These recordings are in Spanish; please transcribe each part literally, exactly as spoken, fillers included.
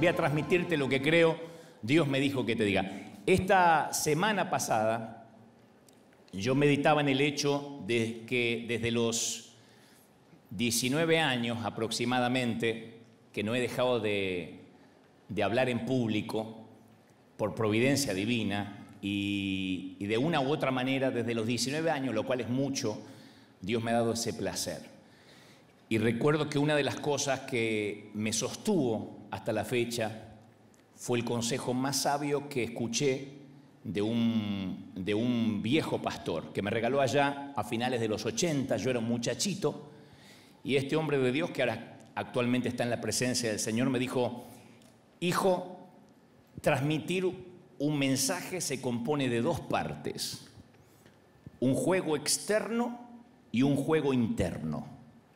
voy a transmitirte lo que creo, Dios me dijo que te diga. Esta semana pasada yo meditaba en el hecho de que desde los diecinueve años aproximadamente, que no he dejado de, de hablar en público por providencia divina, y, y de una u otra manera desde los diecinueve años, lo cual es mucho, Dios me ha dado ese placer. Y recuerdo que una de las cosas que me sostuvo hasta la fecha fue el consejo más sabio que escuché de un, de un viejo pastor que me regaló allá a finales de los ochenta. Yo era un muchachito y este hombre de Dios, que ahora actualmente está en la presencia del Señor, me dijo: hijo, transmitir un mensaje se compone de dos partes, un juego externo y un juego interno.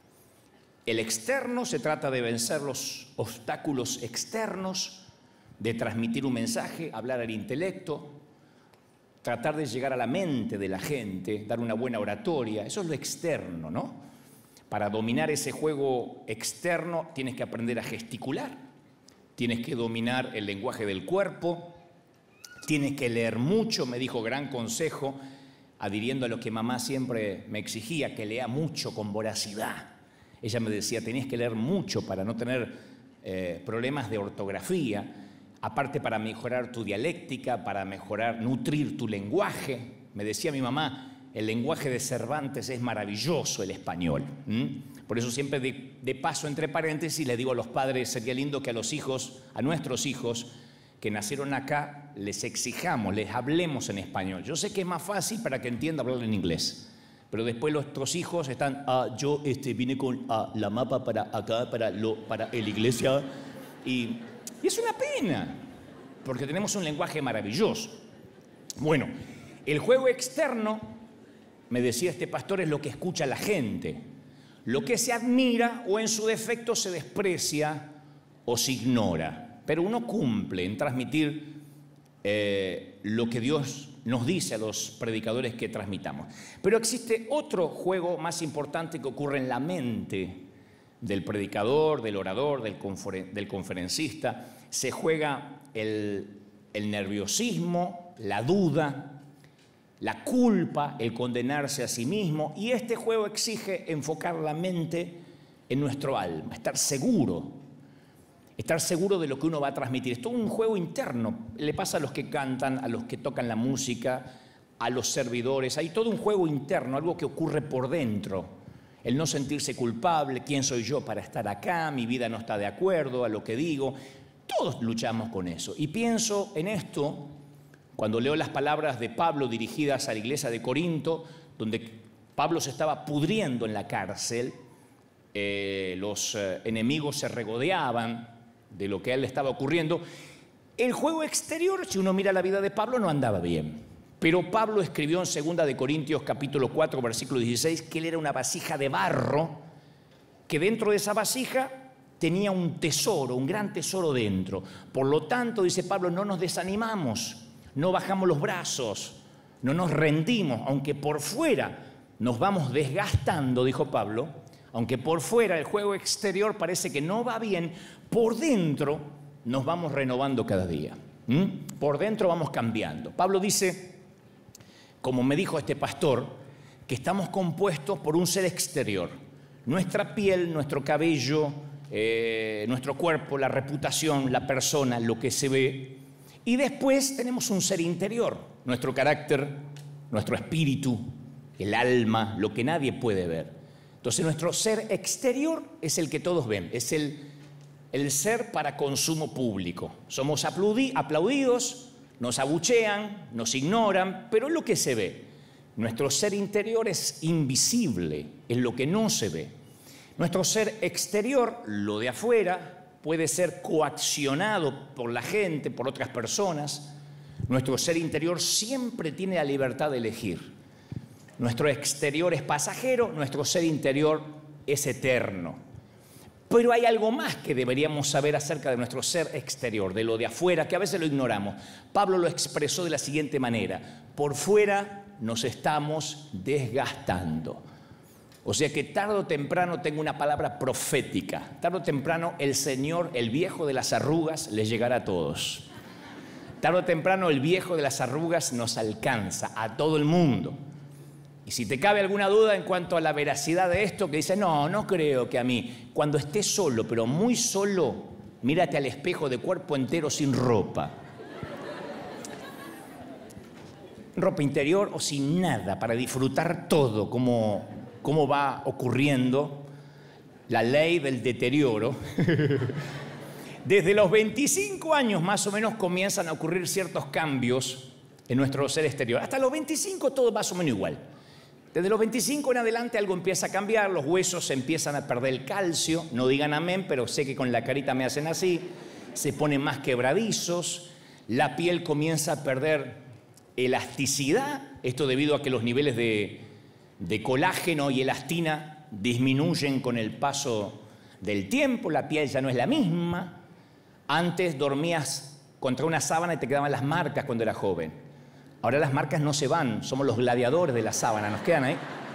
El externo se trata de vencer los obstáculos externos, de transmitir un mensaje, hablar al intelecto, tratar de llegar a la mente de la gente, dar una buena oratoria. Eso es lo externo, ¿no? Para dominar ese juego externo tienes que aprender a gesticular, tienes que dominar el lenguaje del cuerpo, tienes que leer mucho, me dijo, gran consejo, adhiriendo a lo que mamá siempre me exigía, que lea mucho con voracidad. Ella me decía, tenías que leer mucho para no tener eh, problemas de ortografía, aparte para mejorar tu dialéctica, para mejorar, nutrir tu lenguaje. Me decía mi mamá, el lenguaje de Cervantes es maravilloso, el español. ¿Mm? Por eso siempre de, de paso, entre paréntesis, le digo a los padres, sería lindo que a los hijos, a nuestros hijos que nacieron acá, les exijamos, les hablemos en español. Yo sé que es más fácil para que entienda hablar en inglés, pero después nuestros hijos están, ah, yo este, vine con ah, la mapa para acá, para, lo, para la iglesia, y, y es una pena, porque tenemos un lenguaje maravilloso. Bueno, el juego externo, me decía este pastor, es lo que escucha la gente, lo que se admira o en su defecto se desprecia o se ignora, pero uno cumple en transmitir eh, lo que Dios nos dice a los predicadores que transmitamos. Pero existe otro juego más importante que ocurre en la mente del predicador, del orador, del, conferen- del conferencista. Se juega el, el nerviosismo, la duda, la culpa, el condenarse a sí mismo. Y este juego exige enfocar la mente en nuestro alma, estar seguro. Estar seguro de lo que uno va a transmitir. Es todo un juego interno. Le pasa a los que cantan, a los que tocan la música, a los servidores. Hay todo un juego interno, algo que ocurre por dentro. El no sentirse culpable, ¿quién soy yo para estar acá? Mi vida no está de acuerdo a lo que digo. Todos luchamos con eso. Y pienso en esto cuando leo las palabras de Pablo dirigidas a la iglesia de Corinto, donde Pablo se estaba pudriendo en la cárcel. Eh, los eh, enemigos se regodeaban de lo que a él le estaba ocurriendo. El juego exterior, si uno mira la vida de Pablo, no andaba bien. Pero Pablo escribió en segunda de Corintios capítulo cuatro, versículo dieciséis, que él era una vasija de barro, que dentro de esa vasija tenía un tesoro, un gran tesoro dentro. Por lo tanto, dice Pablo, no nos desanimamos, no bajamos los brazos, no nos rendimos, aunque por fuera nos vamos desgastando, dijo Pablo, aunque por fuera el juego exterior parece que no va bien, por dentro nos vamos renovando cada día. ¿Mm? Por dentro vamos cambiando. Pablo dice, como me dijo este pastor, que estamos compuestos por un ser exterior. Nuestra piel, nuestro cabello, eh, nuestro cuerpo, la reputación, la persona, lo que se ve. Y después tenemos un ser interior, nuestro carácter, nuestro espíritu, el alma, lo que nadie puede ver. Entonces nuestro ser exterior es el que todos ven, es el, el ser para consumo público. Somos aplaudi- aplaudidos, nos abuchean, nos ignoran, pero es lo que se ve. Nuestro ser interior es invisible, es lo que no se ve. Nuestro ser exterior, lo de afuera, puede ser coaccionado por la gente, por otras personas. Nuestro ser interior siempre tiene la libertad de elegir. Nuestro exterior es pasajero, nuestro ser interior es eterno. Pero hay algo más que deberíamos saber acerca de nuestro ser exterior, de lo de afuera, que a veces lo ignoramos. Pablo lo expresó de la siguiente manera: por fuera nos estamos desgastando. O sea que tarde o temprano tengo una palabra profética. Tarde o temprano el Señor, el viejo de las arrugas, les llegará a todos. Tarde o temprano el viejo de las arrugas nos alcanza a todo el mundo. Y si te cabe alguna duda en cuanto a la veracidad de esto, que dices, no, no creo que a mí. Cuando estés solo, pero muy solo, mírate al espejo de cuerpo entero sin ropa. Ropa interior o sin nada, para disfrutar todo, como, como va ocurriendo la ley del deterioro. Desde los veinticinco años más o menos comienzan a ocurrir ciertos cambios en nuestro ser exterior. Hasta los veinticinco todo más o menos igual. Desde los veinticinco en adelante algo empieza a cambiar, los huesos empiezan a perder el calcio, no digan amén, pero sé que con la carita me hacen así, se ponen más quebradizos, la piel comienza a perder elasticidad, esto debido a que los niveles de, de colágeno y elastina disminuyen con el paso del tiempo, la piel ya no es la misma. Antes dormías contra una sábana y te quedaban las marcas cuando eras joven. Ahora las marcas no se van, somos los gladiadores de la sábana, nos quedan ahí.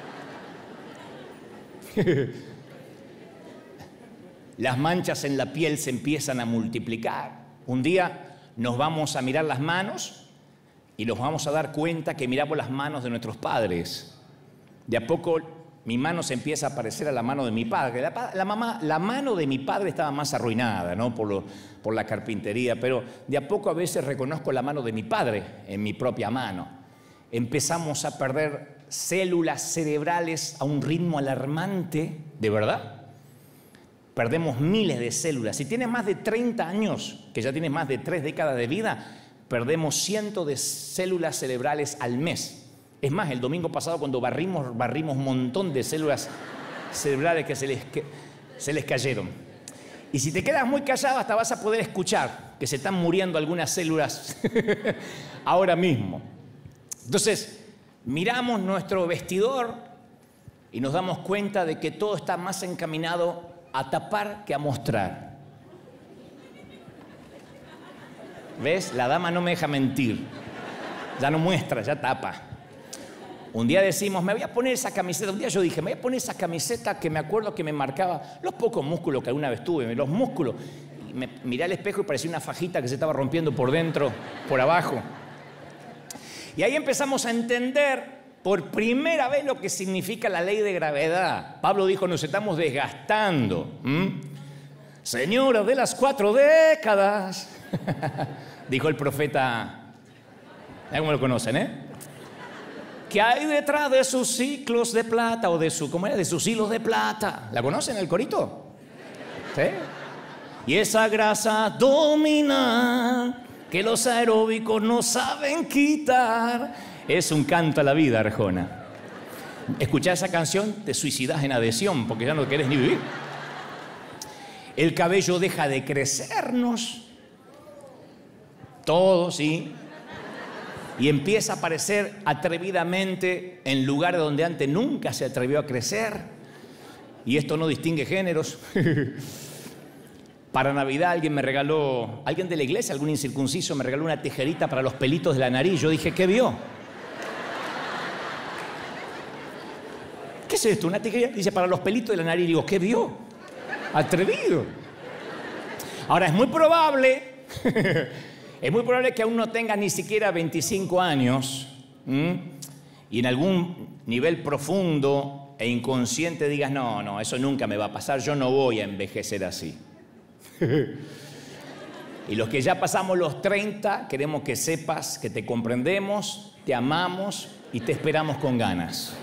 Las manchas en la piel se empiezan a multiplicar. Un día nos vamos a mirar las manos y nos vamos a dar cuenta que miramos las manos de nuestros padres. De a poco mi mano se empieza a parecer a la mano de mi padre. La, la, mamá, la mano de mi padre estaba más arruinada, ¿no? por, lo, por la carpintería, pero de a poco a veces reconozco la mano de mi padre en mi propia mano. Empezamos a perder células cerebrales a un ritmo alarmante, ¿de verdad? Perdemos miles de células. Si tienes más de treinta años, que ya tienes más de tres décadas de vida, perdemos cientos de células cerebrales al mes. Es más, el domingo pasado cuando barrimos, barrimos un montón de células cerebrales que se les, que se les cayeron. Y si te quedas muy callado hasta vas a poder escuchar que se están muriendo algunas células ahora mismo. Entonces, miramos nuestro vestidor y nos damos cuenta de que todo está más encaminado a tapar que a mostrar. ¿Ves? La dama no me deja mentir. Ya no muestra, ya tapa. Un día decimos, me voy a poner esa camiseta. Un día yo dije, me voy a poner esa camiseta que me acuerdo que me marcaba los pocos músculos que alguna vez tuve, los músculos. Y me miré al espejo y parecía una fajita que se estaba rompiendo por dentro, por abajo. Y ahí empezamos a entender por primera vez lo que significa la ley de gravedad. Pablo dijo, nos estamos desgastando. ¿Mm? Señora de las cuatro décadas, dijo el profeta. ¿Cómo lo conocen, eh? ¿Qué hay detrás de sus ciclos de plata o de su, ¿cómo era? De sus hilos de plata? ¿La conocen el corito? ¿Sí? Y esa grasa abdominal que los aeróbicos no saben quitar. Es un canto a la vida, Arjona. Escuchás esa canción, te suicidas en adhesión porque ya no querés ni vivir. El cabello deja de crecernos. Todo, sí. Y empieza a aparecer atrevidamente en lugares donde antes nunca se atrevió a crecer. Y esto no distingue géneros. Para Navidad alguien me regaló, alguien de la iglesia, algún incircunciso, me regaló una tijerita para los pelitos de la nariz. Yo dije, ¿qué vio? ¿Qué es esto? Una tijerita, dice, para los pelitos de la nariz. Digo, ¿qué vio? Atrevido. Ahora, es muy probable... Es muy probable que aún no tengas ni siquiera veinticinco años, ¿m? Y en algún nivel profundo e inconsciente digas, no, no, eso nunca me va a pasar, yo no voy a envejecer así. Y los que ya pasamos los treinta, queremos que sepas que te comprendemos, te amamos y te esperamos con ganas.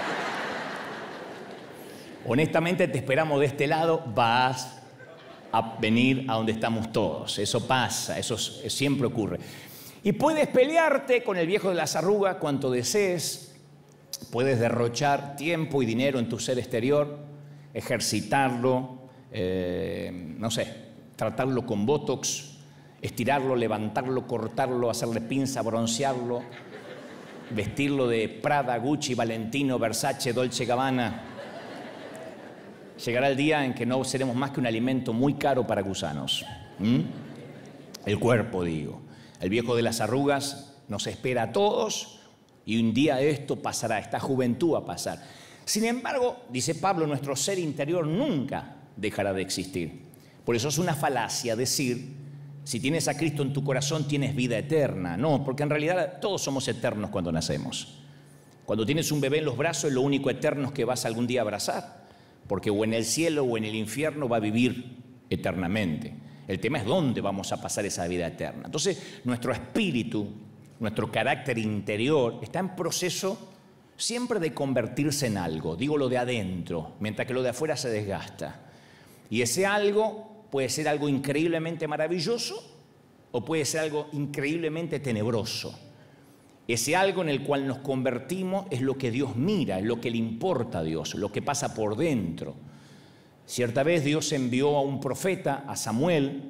Honestamente te esperamos de este lado, vas a venir a donde estamos todos. Eso pasa, eso siempre ocurre. Y puedes pelearte con el viejo de las arrugas cuanto desees, puedes derrochar tiempo y dinero en tu ser exterior, ejercitarlo, eh, no sé, tratarlo con botox, estirarlo, levantarlo, cortarlo, hacerle pinza, broncearlo, vestirlo de Prada, Gucci, Valentino, Versace, Dolce Gabbana. Llegará el día en que no seremos más que un alimento muy caro para gusanos. ¿Mm? El cuerpo, digo. El viejo de las arrugas nos espera a todos y un día esto pasará, esta juventud va a pasar. Sin embargo, dice Pablo, nuestro ser interior nunca dejará de existir. Por eso es una falacia decir, si tienes a Cristo en tu corazón tienes vida eterna. No, porque en realidad todos somos eternos cuando nacemos. Cuando tienes un bebé en los brazos es lo único eterno que vas algún día a abrazar, porque o en el cielo o en el infierno va a vivir eternamente. El tema es dónde vamos a pasar esa vida eterna. Entonces, nuestro espíritu, nuestro carácter interior está en proceso siempre de convertirse en algo, digo lo de adentro, mientras que lo de afuera se desgasta. Y ese algo puede ser algo increíblemente maravilloso o puede ser algo increíblemente tenebroso. Ese algo en el cual nos convertimos es lo que Dios mira, es lo que le importa a Dios, lo que pasa por dentro. Cierta vez Dios envió a un profeta, a Samuel,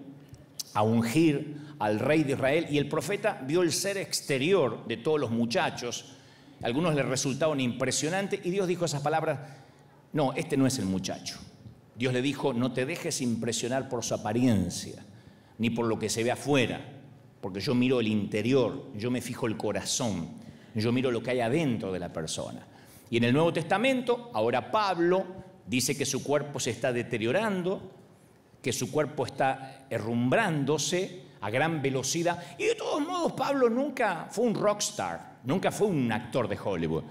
a ungir al rey de Israel, y el profeta vio el ser exterior de todos los muchachos. A algunos les resultaron impresionantes y Dios dijo esas palabras: no, este no es el muchacho. Dios le dijo: no te dejes impresionar por su apariencia, ni por lo que se ve afuera, porque yo miro el interior, yo me fijo el corazón, yo miro lo que hay adentro de la persona. Y en el Nuevo Testamento, ahora Pablo dice que su cuerpo se está deteriorando, que su cuerpo está herrumbrándose a gran velocidad. Y de todos modos, Pablo nunca fue un rockstar, nunca fue un actor de Hollywood.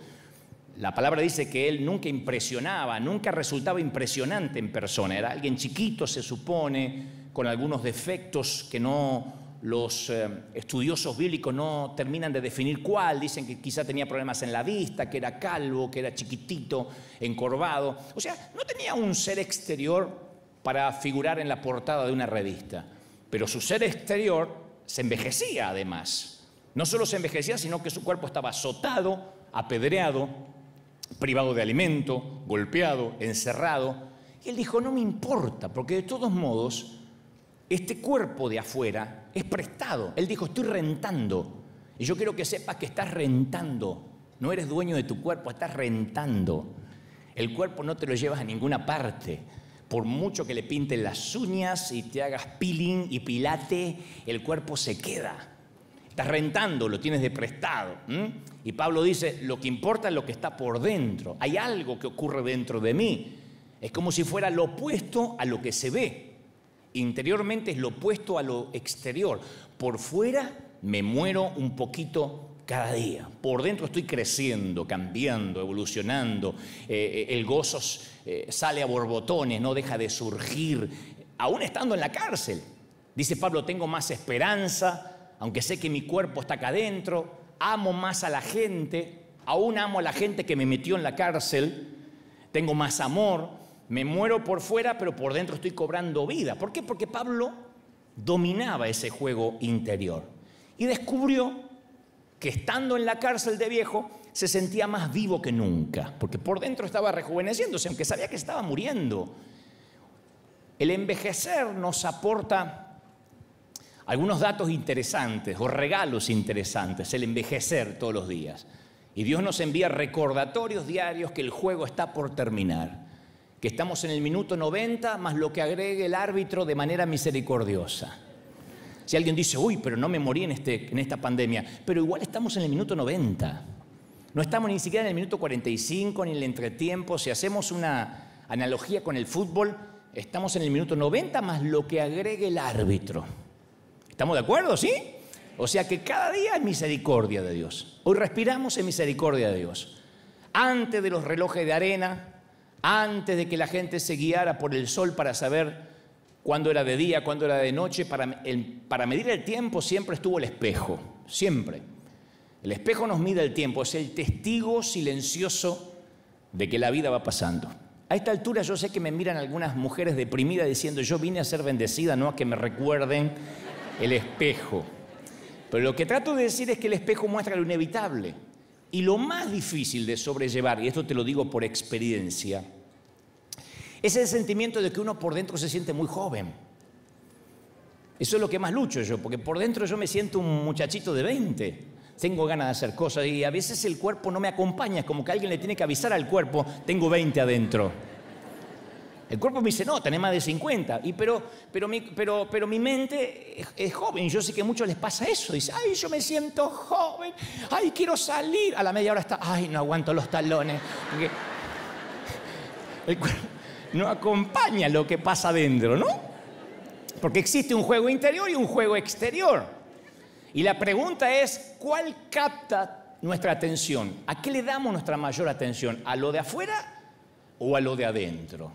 La palabra dice que él nunca impresionaba, nunca resultaba impresionante en persona. Era alguien chiquito, se supone, con algunos defectos que no los eh, estudiosos bíblicos no terminan de definir cuál. Dicen que quizá tenía problemas en la vista, que era calvo, que era chiquitito, encorvado. O sea, no tenía un ser exterior para figurar en la portada de una revista. Pero su ser exterior se envejecía además. No solo se envejecía, sino que su cuerpo estaba azotado, apedreado, privado de alimento, golpeado, encerrado. Y él dijo: no me importa, porque de todos modos, este cuerpo de afuera es prestado. Él dijo: estoy rentando. Y yo quiero que sepas que estás rentando. No eres dueño de tu cuerpo, estás rentando. El cuerpo no te lo llevas a ninguna parte. Por mucho que le pinten las uñas y te hagas peeling y pilate, el cuerpo se queda. Estás rentando, lo tienes de prestado. ¿m? Y Pablo dice: lo que importa es lo que está por dentro. Hay algo que ocurre dentro de mí. Es como si fuera lo opuesto a lo que se ve. Interiormente es lo opuesto a lo exterior. Por fuera me muero un poquito cada día. Por dentro estoy creciendo, cambiando, evolucionando. Eh, el gozo eh, sale a borbotones, no deja de surgir, aún estando en la cárcel. Dice Pablo: tengo más esperanza, aunque sé que mi cuerpo está acá adentro. Amo más a la gente, aún amo a la gente que me metió en la cárcel. Tengo más amor, me muero por fuera, pero por dentro estoy cobrando vida. ¿Por qué? Porque Pablo dominaba ese juego interior y descubrió que estando en la cárcel de viejo se sentía más vivo que nunca, porque por dentro estaba rejuveneciéndose, aunque sabía que estaba muriendo. El envejecer nos aporta algunos datos interesantes o regalos interesantes, el envejecer todos los días. Y Dios nos envía recordatorios diarios que el juego está por terminar, que estamos en el minuto noventa más lo que agregue el árbitro de manera misericordiosa. Si alguien dice: uy, pero no me morí en, este, en esta pandemia, pero igual estamos en el minuto noventa. No estamos ni siquiera en el minuto cuarenta y cinco ni en el entretiempo. Si hacemos una analogía con el fútbol, estamos en el minuto noventa más lo que agregue el árbitro. ¿Estamos de acuerdo? ¿Sí? O sea que cada día es misericordia de Dios. Hoy respiramos en misericordia de Dios. Antes de los relojes de arena, antes de que la gente se guiara por el sol para saber cuándo era de día, cuándo era de noche, para, el, para medir el tiempo siempre estuvo el espejo, siempre. El espejo nos mide el tiempo, es el testigo silencioso de que la vida va pasando. A esta altura yo sé que me miran algunas mujeres deprimidas diciendo: yo vine a ser bendecida, no a que me recuerden el espejo. Pero lo que trato de decir es que el espejo muestra lo inevitable. Y lo más difícil de sobrellevar, y esto te lo digo por experiencia, es el sentimiento de que uno por dentro se siente muy joven. Eso es lo que más lucho yo, porque por dentro yo me siento un muchachito de veinte. Tengo ganas de hacer cosas y a veces el cuerpo no me acompaña. Es como que alguien le tiene que avisar al cuerpo: tengo veinte adentro. El cuerpo me dice: no, tenés más de cincuenta. Y pero, pero, mi, pero, pero mi mente es, es joven. Yo sé que a muchos les pasa eso. Dice: ay, yo me siento joven. Ay, quiero salir. A la media hora está: ay, no aguanto los talones. Porque El cuerpo no acompaña lo que pasa adentro, ¿no? Porque existe un juego interior y un juego exterior. Y la pregunta es, ¿cuál capta nuestra atención? ¿A qué le damos nuestra mayor atención? ¿A lo de afuera o a lo de adentro?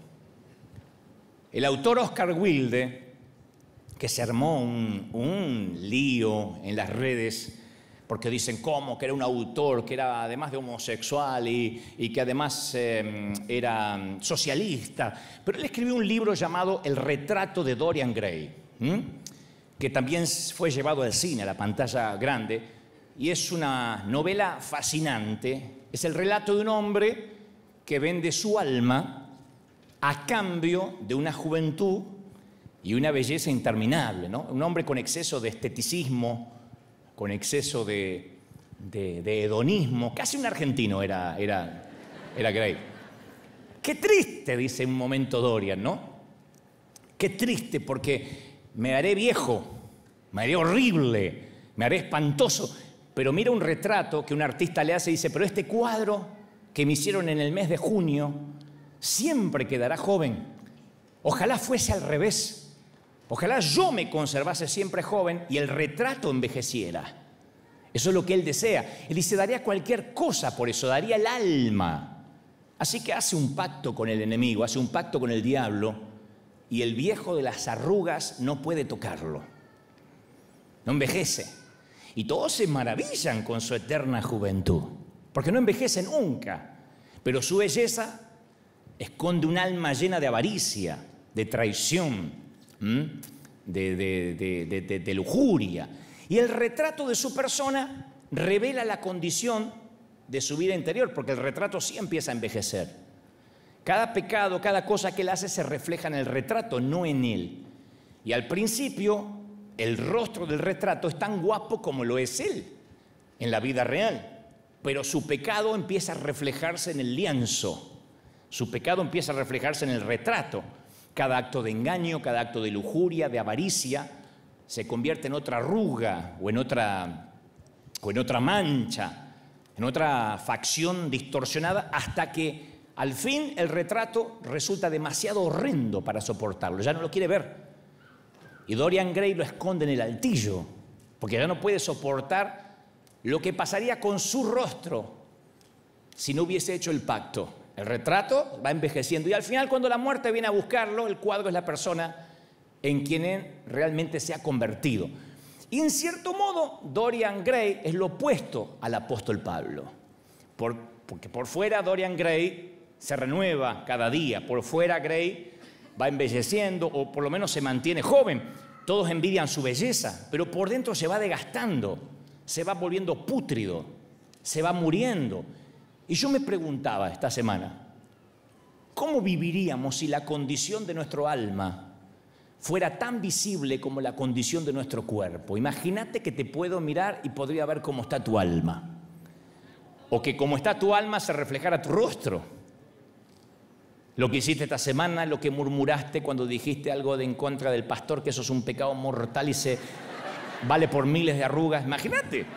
El autor Oscar Wilde, que se armó un, un lío en las redes, porque dicen cómo, que era un autor, que era además de homosexual y, y que además eh, era socialista. Pero él escribió un libro llamado El retrato de Dorian Gray, ¿m? que también fue llevado al cine, a la pantalla grande, y es una novela fascinante. Es el relato de un hombre que vende su alma a cambio de una juventud y una belleza interminable, ¿no? Un hombre con exceso de esteticismo, con exceso de, de, de hedonismo. Casi un argentino era, era, era Gray. Qué triste, dice un momento Dorian, ¿no? Qué triste, porque me haré viejo, me haré horrible, me haré espantoso. Pero mira un retrato que un artista le hace y dice, pero este cuadro que me hicieron en el mes de junio siempre quedará joven. Ojalá fuese al revés. Ojalá yo me conservase siempre joven y el retrato envejeciera. Eso es lo que él desea. Él dice, daría cualquier cosa por eso, daría el alma. Así que hace un pacto con el enemigo, hace un pacto con el diablo, y el viejo de las arrugas no puede tocarlo. No envejece. Y todos se maravillan con su eterna juventud, porque no envejece nunca. Pero su belleza esconde un alma llena de avaricia, de traición, De, de, de, de, de, de lujuria. Y el retrato de su persona revela la condición de su vida interior, porque el retrato sí empieza a envejecer. Cada pecado, cada cosa que él hace se refleja en el retrato, no en él. Y al principio, el rostro del retrato es tan guapo como lo es él en la vida real. Pero su pecado empieza a reflejarse en el lienzo. Su pecado empieza a reflejarse en el retrato. Cada acto de engaño, cada acto de lujuria, de avaricia, se convierte en otra arruga o en otra, o en otra mancha, en otra facción distorsionada, hasta que al fin el retrato resulta demasiado horrendo para soportarlo. Ya no lo quiere ver. Y Dorian Gray lo esconde en el altillo, porque ya no puede soportar lo que pasaría con su rostro si no hubiese hecho el pacto. El retrato va envejeciendo y al final, cuando la muerte viene a buscarlo, el cuadro es la persona en quien él realmente se ha convertido. Y en cierto modo, Dorian Gray es lo opuesto al apóstol Pablo. Por, porque por fuera Dorian Gray se renueva cada día. Por fuera Gray va envejeciendo o por lo menos se mantiene joven. Todos envidian su belleza, pero por dentro se va desgastando, se va volviendo pútrido, se va muriendo. Y yo me preguntaba esta semana, ¿cómo viviríamos si la condición de nuestro alma fuera tan visible como la condición de nuestro cuerpo? Imagínate que te puedo mirar y podría ver cómo está tu alma. O que como está tu alma se reflejara tu rostro. Lo que hiciste esta semana, lo que murmuraste cuando dijiste algo de en contra del pastor, que eso es un pecado mortal y se vale por miles de arrugas. Imagínate.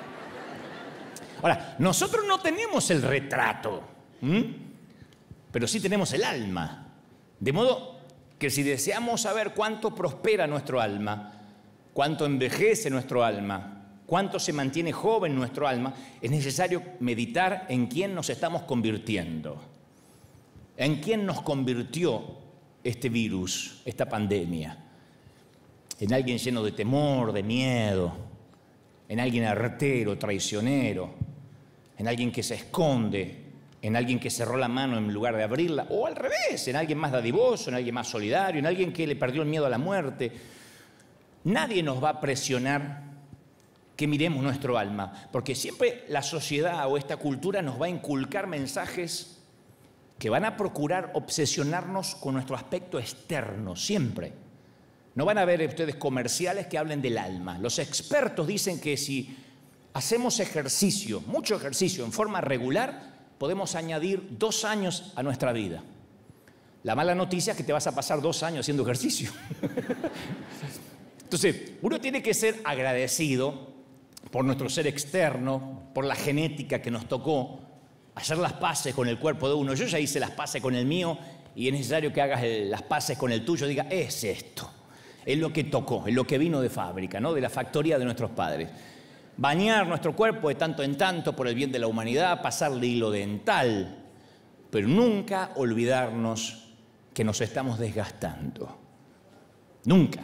Ahora, nosotros no tenemos el retrato, ¿m? pero sí tenemos el alma. De modo que si deseamos saber cuánto prospera nuestro alma, cuánto envejece nuestro alma, cuánto se mantiene joven nuestro alma, es necesario meditar en quién nos estamos convirtiendo. ¿En quién nos convirtió este virus, esta pandemia? En alguien lleno de temor, de miedo, en alguien artero, traicionero, en alguien que se esconde, en alguien que cerró la mano en lugar de abrirla, o al revés, en alguien más dadivoso, en alguien más solidario, en alguien que le perdió el miedo a la muerte. Nadie nos va a presionar que miremos nuestro alma, porque siempre la sociedad o esta cultura nos va a inculcar mensajes que van a procurar obsesionarnos con nuestro aspecto externo, siempre. No van a ver ustedes comerciales que hablen del alma. Los expertos dicen que si hacemos ejercicio, mucho ejercicio, en forma regular, podemos añadir dos años a nuestra vida. La mala noticia es que te vas a pasar dos años haciendo ejercicio. Entonces, uno tiene que ser agradecido por nuestro ser externo, por la genética que nos tocó, hacer las paces con el cuerpo de uno. Yo ya hice las paces con el mío y es necesario que hagas el, las paces con el tuyo, diga, es esto, es lo que tocó, es lo que vino de fábrica, ¿no? De la factoría de nuestros padres. Bañar nuestro cuerpo de tanto en tanto por el bien de la humanidad, pasarle hilo dental, pero nunca olvidarnos que nos estamos desgastando. Nunca.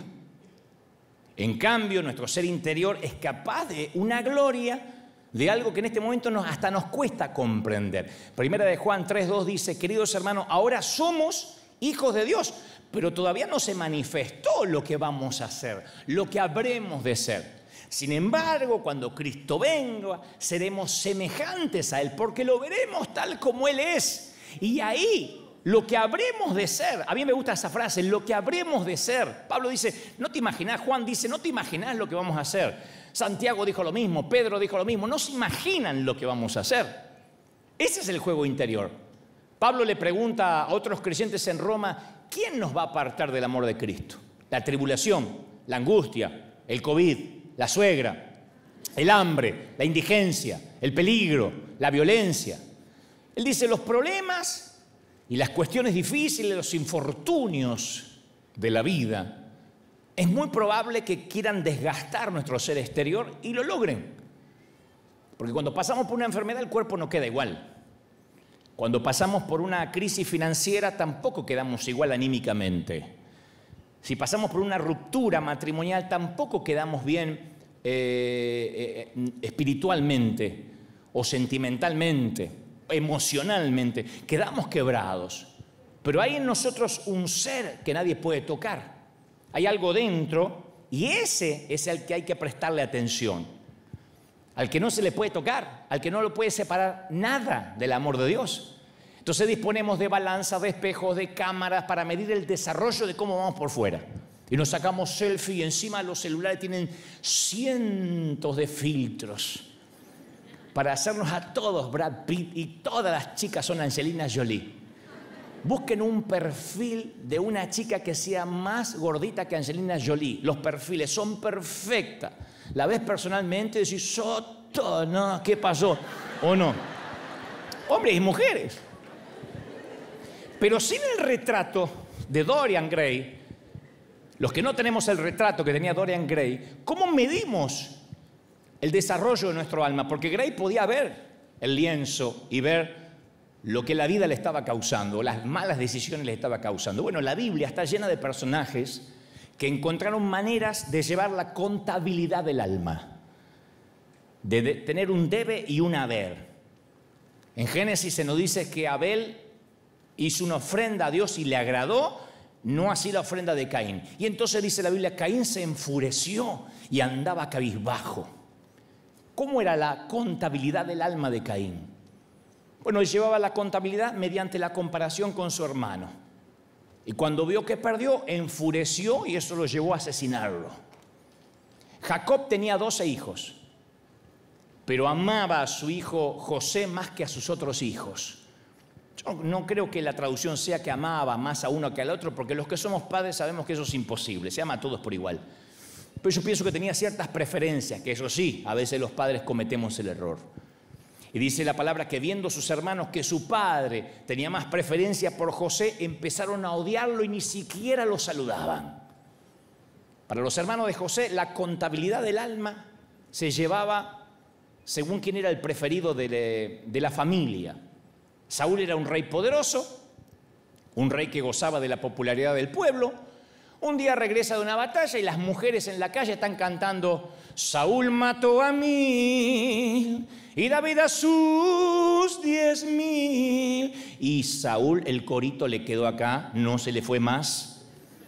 En cambio, nuestro ser interior es capaz de una gloria de algo que en este momento nos, hasta nos cuesta comprender. Primera de Juan tres dos dice, queridos hermanos, ahora somos hijos de Dios, pero todavía no se manifestó lo que vamos a hacer, lo que habremos de ser. Sin embargo, cuando Cristo venga, seremos semejantes a Él, porque lo veremos tal como Él es. Y ahí, lo que habremos de ser, a mí me gusta esa frase, lo que habremos de ser. Pablo dice, no te imaginás, Juan dice, no te imaginás lo que vamos a hacer. Santiago dijo lo mismo, Pedro dijo lo mismo, no se imaginan lo que vamos a hacer. Ese es el juego interior. Pablo le pregunta a otros creyentes en Roma, ¿quién nos va a apartar del amor de Cristo? La tribulación, la angustia, el COVID, la suegra, el hambre, la indigencia, el peligro, la violencia. Él dice, los problemas y las cuestiones difíciles, los infortunios de la vida, es muy probable que quieran desgastar nuestro ser exterior y lo logren. Porque cuando pasamos por una enfermedad el cuerpo no queda igual. Cuando pasamos por una crisis financiera tampoco quedamos igual anímicamente. Si pasamos por una ruptura matrimonial tampoco quedamos bien eh, eh, espiritualmente o sentimentalmente, emocionalmente. Quedamos quebrados. Pero hay en nosotros un ser que nadie puede tocar. Hay algo dentro y ese es el que hay que prestarle atención. Al que no se le puede tocar, al que no lo puede separar nada del amor de Dios. Entonces disponemos de balanzas, de espejos, de cámaras para medir el desarrollo de cómo vamos por fuera. Y nos sacamos selfie y encima los celulares tienen cientos de filtros para hacernos a todos Brad Pitt y todas las chicas son Angelina Jolie. Busquen un perfil de una chica que sea más gordita que Angelina Jolie. Los perfiles son perfectas. La ves personalmente y decís, Soto, no, ¿qué pasó? ¿O no? Hombres y mujeres. Pero sin el retrato de Dorian Gray, los que no tenemos el retrato que tenía Dorian Gray, ¿cómo medimos el desarrollo de nuestro alma? Porque Gray podía ver el lienzo y ver lo que la vida le estaba causando, las malas decisiones le estaba causando. Bueno, la Biblia está llena de personajes que encontraron maneras de llevar la contabilidad del alma, de, de tener un debe y un haber. En Génesis se nos dice que Abel hizo una ofrenda a Dios y le agradó, no así la ofrenda de Caín. Y entonces dice la Biblia, Caín se enfureció y andaba cabizbajo. ¿Cómo era la contabilidad del alma de Caín? Bueno, él llevaba la contabilidad mediante la comparación con su hermano. Y cuando vio que perdió, enfureció y eso lo llevó a asesinarlo. Jacob tenía doce hijos, pero amaba a su hijo José más que a sus otros hijos. Yo no creo que la traducción sea que amaba más a uno que al otro, porque los que somos padres sabemos que eso es imposible, se ama a todos por igual. Pero yo pienso que tenía ciertas preferencias, que eso sí, a veces los padres cometemos el error. Y dice la palabra que viendo sus hermanos que su padre tenía más preferencia por José, empezaron a odiarlo y ni siquiera lo saludaban. Para los hermanos de José, la contabilidad del alma se llevaba según quién era el preferido de, de la familia. Saúl era un rey poderoso, un rey que gozaba de la popularidad del pueblo. Un día regresa de una batalla y las mujeres en la calle están cantando Saúl mató a mil y David a sus diez mil. Y Saúl, el corito le quedó acá, no se le fue más.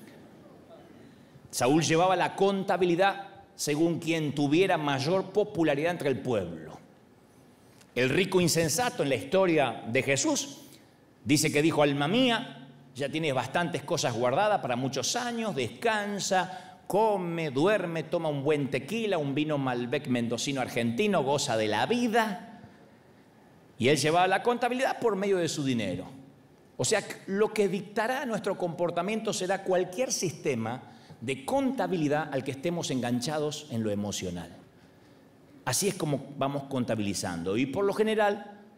Saúl llevaba la contabilidad según quien tuviera mayor popularidad entre el pueblo. El rico insensato en la historia de Jesús dice que dijo, alma mía, ya tienes bastantes cosas guardadas para muchos años, descansa, come, duerme, toma un buen tequila, un vino Malbec mendocino argentino, goza de la vida. Y él llevaba la contabilidad por medio de su dinero. O sea, lo que dictará nuestro comportamiento será cualquier sistema de contabilidad al que estemos enganchados en lo emocional. Así es como vamos contabilizando. Y por lo general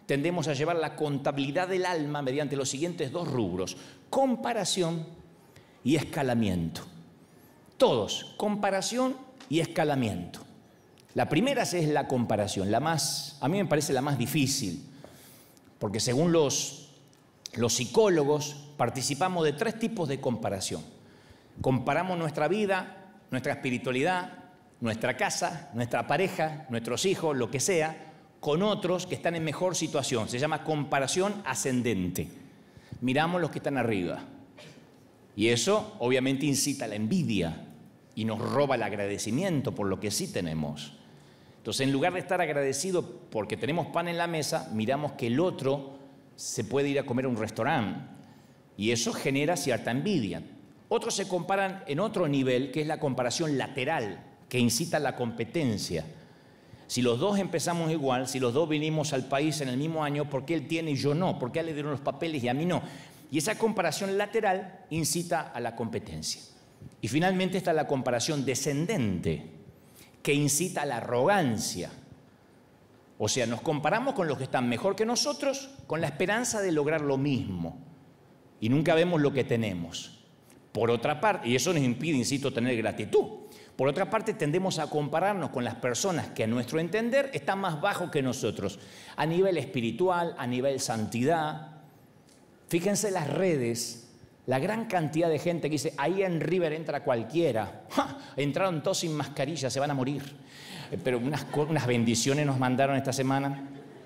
tendemos a llevar la contabilidad del alma mediante los siguientes dos rubros: comparación y escalamiento. Todos, comparación y escalamiento. La primera es la comparación, la más, a mí me parece la más difícil, porque según los, los psicólogos participamos de tres tipos de comparación. Comparamos nuestra vida, nuestra espiritualidad, nuestra casa, nuestra pareja, nuestros hijos, lo que sea, con otros que están en mejor situación. Se llama comparación ascendente. Miramos los que están arriba. Y eso obviamente incita a la envidia y nos roba el agradecimiento por lo que sí tenemos. Entonces, en lugar de estar agradecido porque tenemos pan en la mesa, miramos que el otro se puede ir a comer a un restaurante. Y eso genera cierta envidia. Otros se comparan en otro nivel, que es la comparación lateral, que incita a la competencia. Si los dos empezamos igual, si los dos vinimos al país en el mismo año, ¿por qué él tiene y yo no? ¿Por qué a él le dieron los papeles y a mí no? Y esa comparación lateral incita a la competencia. Y finalmente está la comparación descendente, que incita a la arrogancia. O sea, nos comparamos con los que están mejor que nosotros con la esperanza de lograr lo mismo. Y nunca vemos lo que tenemos. Por otra parte, y eso nos impide, insisto, tener gratitud. Por otra parte, tendemos a compararnos con las personas que a nuestro entender están más bajos que nosotros, a nivel espiritual, a nivel santidad. Fíjense las redes, la gran cantidad de gente que dice, ahí en River entra cualquiera. ¡Ja! Entraron todos sin mascarilla, se van a morir. Pero unas, unas bendiciones nos mandaron esta semana.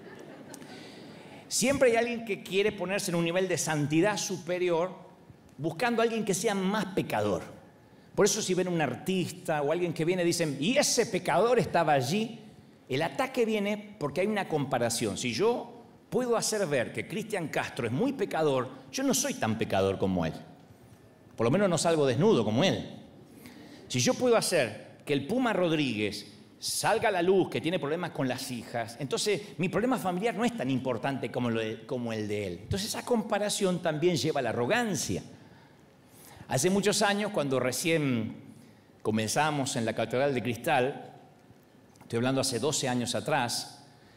Siempre hay alguien que quiere ponerse en un nivel de santidad superior, buscando a alguien que sea más pecador. Por eso si ven un artista o alguien que viene dicen, y ese pecador estaba allí, el ataque viene porque hay una comparación. Si yo puedo hacer ver que Cristian Castro es muy pecador, yo no soy tan pecador como él. Por lo menos no salgo desnudo como él. Si yo puedo hacer que el Puma Rodríguez salga a la luz, que tiene problemas con las hijas, entonces mi problema familiar no es tan importante como, lo de, como el de él. Entonces esa comparación también lleva a la arrogancia. Hace muchos años, cuando recién comenzamos en la Catedral de Cristal, estoy hablando hace doce años atrás,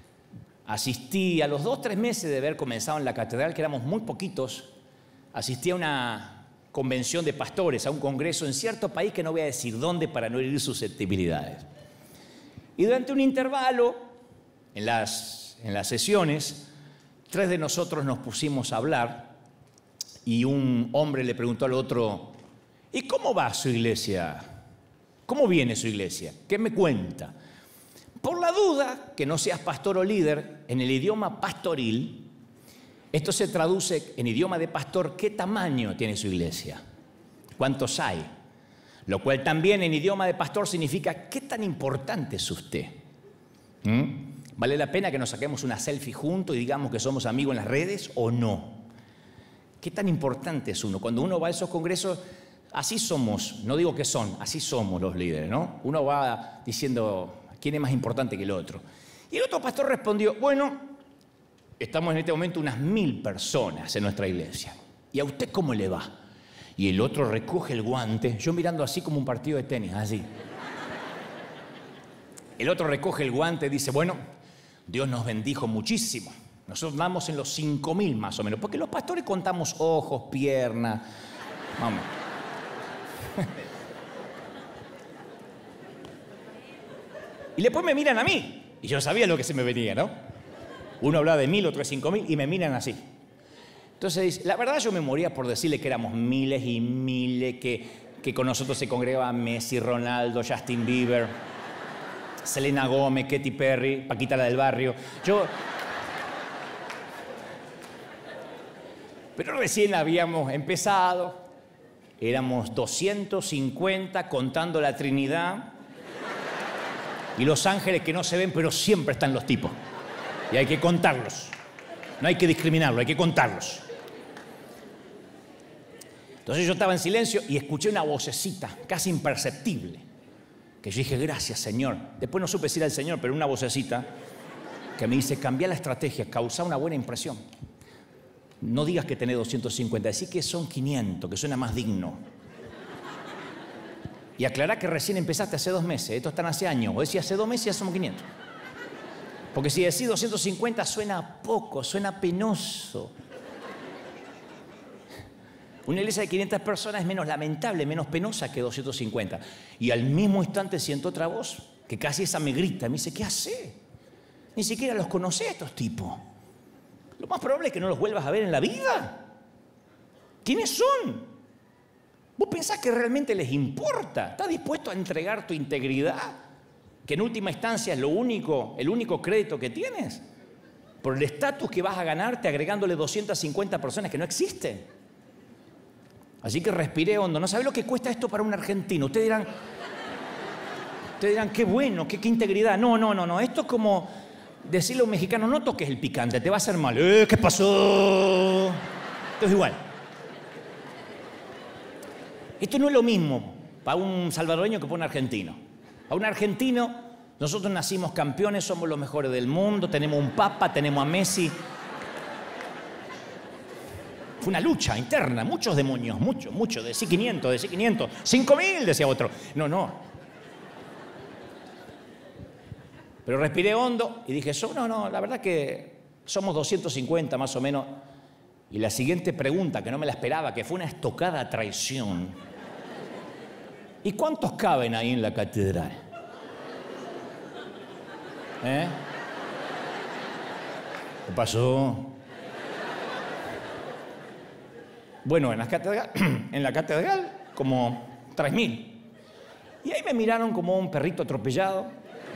asistí a los dos, tres meses de haber comenzado en la Catedral, que éramos muy poquitos, asistí a una convención de pastores, a un congreso en cierto país que no voy a decir dónde para no herir susceptibilidades. Y durante un intervalo, en las, en las sesiones, tres de nosotros nos pusimos a hablar. Y un hombre le preguntó al otro, ¿y cómo va su iglesia? ¿Cómo viene su iglesia? ¿Qué me cuenta? Por la duda que no seas pastor o líder, en el idioma pastoril, esto se traduce en idioma de pastor, ¿qué tamaño tiene su iglesia? ¿Cuántos hay? Lo cual también en idioma de pastor significa, ¿qué tan importante es usted? ¿Mm? ¿Vale la pena que nos saquemos una selfie juntos y digamos que somos amigos en las redes o no? ¿Qué tan importante es uno? Cuando uno va a esos congresos, así somos, no digo que son, así somos los líderes, ¿no? Uno va diciendo quién es más importante que el otro. Y el otro pastor respondió, bueno, estamos en este momento unas mil personas en nuestra iglesia. ¿Y a usted cómo le va? Y el otro recoge el guante, yo mirando así como un partido de tenis, así. El otro recoge el guante y dice, bueno, Dios nos bendijo muchísimo. Nosotros vamos en los cinco mil más o menos, porque los pastores contamos ojos, piernas. Vamos. Y después me miran a mí. Y yo sabía lo que se me venía, ¿no? Uno hablaba de mil, otro de cinco mil, y me miran así. Entonces, la verdad yo me moría por decirle que éramos miles y miles, que, que con nosotros se congregaban Messi, Ronaldo, Justin Bieber, Selena Gómez, Katy Perry, Paquita la del barrio. Yo... Pero recién habíamos empezado, éramos doscientos cincuenta contando la Trinidad y los ángeles que no se ven, pero siempre están los tipos. Y hay que contarlos. No hay que discriminarlos, hay que contarlos. Entonces yo estaba en silencio y escuché una vocecita casi imperceptible, que yo dije, gracias, Señor. Después no supe si era el Señor, pero una vocecita que me dice, cambia la estrategia, causa una buena impresión. No digas que tenés doscientos cincuenta, decí que son quinientos, que suena más digno. Y aclará que recién empezaste hace dos meses, estos están hace años, o decís hace dos meses ya somos quinientos. Porque si decís doscientos cincuenta suena poco, suena penoso. Una iglesia de quinientas personas es menos lamentable, menos penosa que doscientos cincuenta. Y al mismo instante siento otra voz, que casi esa me grita, me dice, ¿qué hace? Ni siquiera los conocés a estos tipos. Lo más probable es que no los vuelvas a ver en la vida. ¿Quiénes son? ¿Vos pensás que realmente les importa? ¿Estás dispuesto a entregar tu integridad? Que en última instancia es lo único, el único crédito que tienes. Por el estatus que vas a ganarte agregándole doscientas cincuenta personas que no existen. Así que respiré hondo. ¿No sabés lo que cuesta esto para un argentino? Ustedes dirán, ustedes dirán, qué bueno, qué, qué integridad. No, no, no, no. Esto es como decirle a un mexicano, no toques el picante, te va a hacer mal. Eh, ¿Qué pasó? Esto es igual. Esto no es lo mismo para un salvadoreño que para un argentino. Para un argentino, nosotros nacimos campeones, somos los mejores del mundo, tenemos un papa, tenemos a Messi. Fue una lucha interna, muchos demonios, muchos, muchos. Decí quinientos, decí quinientos, cinco mil, decía otro. No, no. Pero respiré hondo y dije, no, no, la verdad que somos doscientos cincuenta más o menos. Y la siguiente pregunta, que no me la esperaba, que fue una estocada a traición. ¿Y cuántos caben ahí en la catedral? ¿Eh? ¿Qué pasó? Bueno, en la catedral, en la catedral como tres mil. Y ahí me miraron como un perrito atropellado.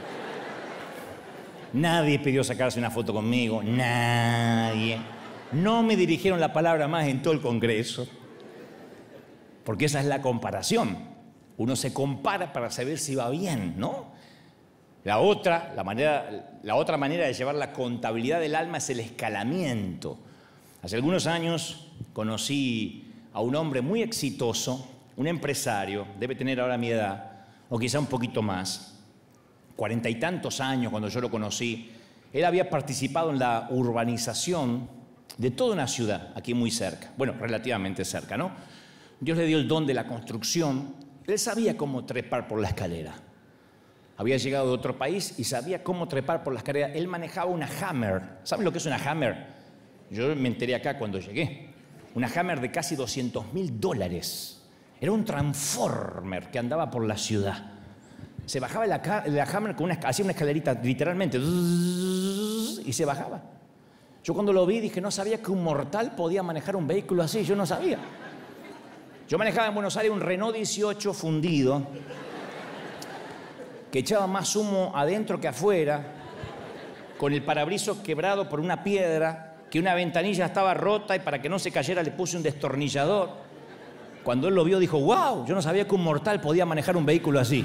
Nadie pidió sacarse una foto conmigo, nadie. No me dirigieron la palabra más en todo el Congreso. Porque esa es la comparación. Uno se compara para saber si va bien, ¿no? La otra, la manera, la otra manera de llevar la contabilidad del alma es el escalamiento. Hace algunos años conocí a un hombre muy exitoso, un empresario, debe tener ahora mi edad, o quizá un poquito más, cuarenta y tantos años cuando yo lo conocí. Él había participado en la urbanización de toda una ciudad, aquí muy cerca, bueno, relativamente cerca, ¿no? Dios le dio el don de la construcción, él sabía cómo trepar por la escalera. Había llegado de otro país y sabía cómo trepar por la escalera. Él manejaba una Hammer. ¿Saben lo que es una Hammer? Yo me enteré acá cuando llegué. Una Hammer de casi doscientos mil dólares. Era un transformer que andaba por la ciudad. Se bajaba la, la Hammer con una, hacía una escalerita literalmente y se bajaba. Yo cuando lo vi dije, no sabía que un mortal podía manejar un vehículo así. Yo no sabía. Yo manejaba en Buenos Aires un Renault dieciocho fundido que echaba más humo adentro que afuera, con el parabrisas quebrado por una piedra, que una ventanilla estaba rota y para que no se cayera le puse un destornillador. Cuando él lo vio dijo, wow, yo no sabía que un mortal podía manejar un vehículo así.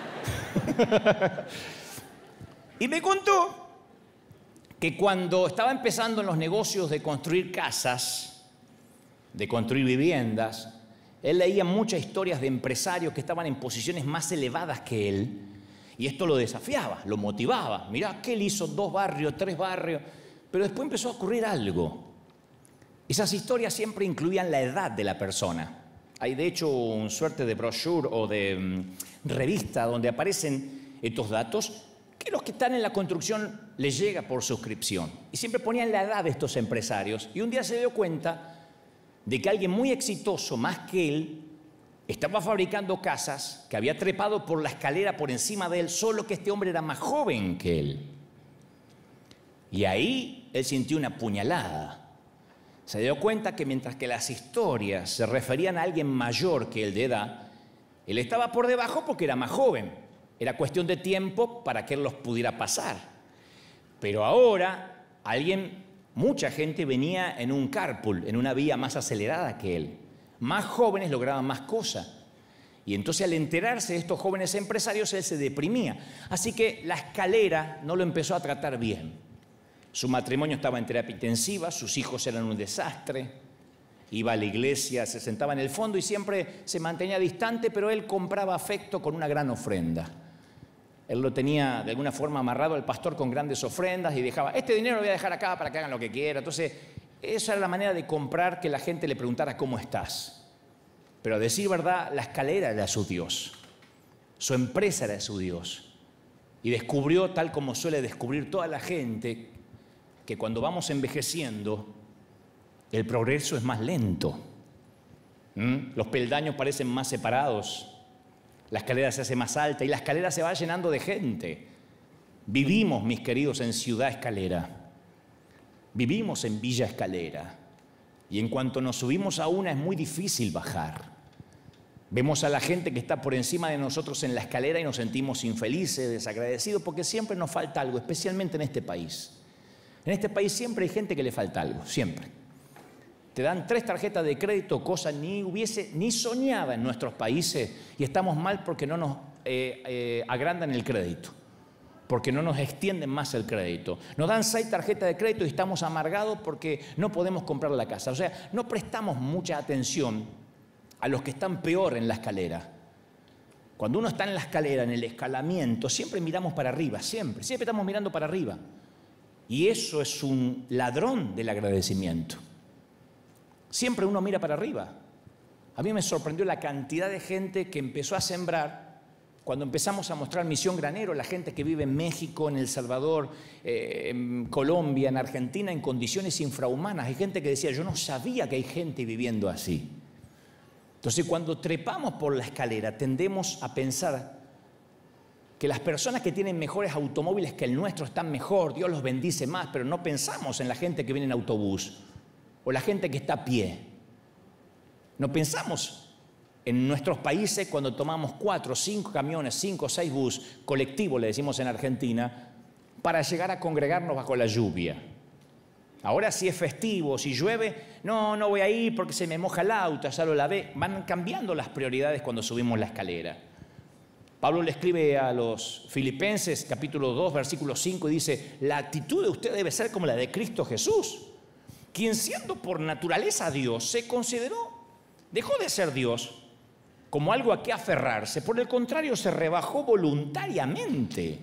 Y me contó que cuando estaba empezando en los negocios de construir casas, de construir viviendas, él leía muchas historias de empresarios que estaban en posiciones más elevadas que él, y esto lo desafiaba, lo motivaba. Mirá que él hizo dos barrios, tres barrios, pero después empezó a ocurrir algo. Esas historias siempre incluían la edad de la persona. Hay de hecho un suerte de brochure o de um, revista donde aparecen estos datos que los que están en la construcción les llega por suscripción. Y siempre ponían la edad de estos empresarios. Y un día se dio cuenta de que alguien muy exitoso, más que él, estaba fabricando casas, que había trepado por la escalera por encima de él, solo que este hombre era más joven que él. Y ahí él sintió una puñalada. Se dio cuenta que mientras que las historias se referían a alguien mayor que él de edad, él estaba por debajo porque era más joven. Era cuestión de tiempo para que él los pudiera pasar. Pero ahora alguien, mucha gente venía en un carpool, en una vía más acelerada que él. Más jóvenes lograban más cosas. Y entonces al enterarse de estos jóvenes empresarios, él se deprimía. Así que la escalera no lo empezó a tratar bien. Su matrimonio estaba en terapia intensiva, sus hijos eran un desastre. Iba a la iglesia, se sentaba en el fondo y siempre se mantenía distante, pero él compraba afecto con una gran ofrenda. Él lo tenía de alguna forma amarrado al pastor con grandes ofrendas y dejaba, este dinero lo voy a dejar acá para que hagan lo que quiera. Entonces, esa era la manera de comprar que la gente le preguntara cómo estás. Pero a decir verdad, la escalera era su Dios. Su empresa era su Dios. y descubrió, tal como suele descubrir toda la gente, que cuando vamos envejeciendo, el progreso es más lento. ¿Mm? Los peldaños parecen más separados, la escalera se hace más alta y la escalera se va llenando de gente. Vivimos, mis queridos, en Ciudad Escalera. Vivimos en Villa Escalera. Y en cuanto nos subimos a una es muy difícil bajar. Vemos a la gente que está por encima de nosotros en la escalera y nos sentimos infelices, desagradecidos, porque siempre nos falta algo, especialmente en este país. En este país siempre hay gente que le falta algo, siempre. Te dan tres tarjetas de crédito, cosa ni hubiese, ni soñaba en nuestros países, y estamos mal porque no nos eh, eh, agrandan el crédito, porque no nos extienden más el crédito. Nos dan seis tarjetas de crédito y estamos amargados porque no podemos comprar la casa. O sea, no prestamos mucha atención a los que están peor en la escalera. Cuando uno está en la escalera, en el escalamiento, siempre miramos para arriba, siempre, siempre estamos mirando para arriba. Y eso es un ladrón del agradecimiento. Siempre uno mira para arriba. A mí me sorprendió la cantidad de gente que empezó a sembrar cuando empezamos a mostrar Misión Granero, la gente que vive en México, en El Salvador, eh, en Colombia, en Argentina, en condiciones infrahumanas. Hay gente que decía, yo no sabía que hay gente viviendo así. Entonces, cuando trepamos por la escalera, tendemos a pensar que las personas que tienen mejores automóviles que el nuestro están mejor, Dios los bendice más, pero no pensamos en la gente que viene en autobús o la gente que está a pie. No pensamos en nuestros países cuando tomamos cuatro, cinco camiones, cinco, seis bus colectivos, le decimos en Argentina, para llegar a congregarnos bajo la lluvia. Ahora si es festivo, si llueve, no, no voy a ir porque se me moja el auto, ya lo lavé. Van cambiando las prioridades cuando subimos la escalera. Pablo le escribe a los Filipenses, capítulo dos, versículo cinco, y dice, la actitud de usted debe ser como la de Cristo Jesús, quien siendo por naturaleza Dios, se consideró, dejó de ser Dios como algo a qué aferrarse. Por el contrario, se rebajó voluntariamente.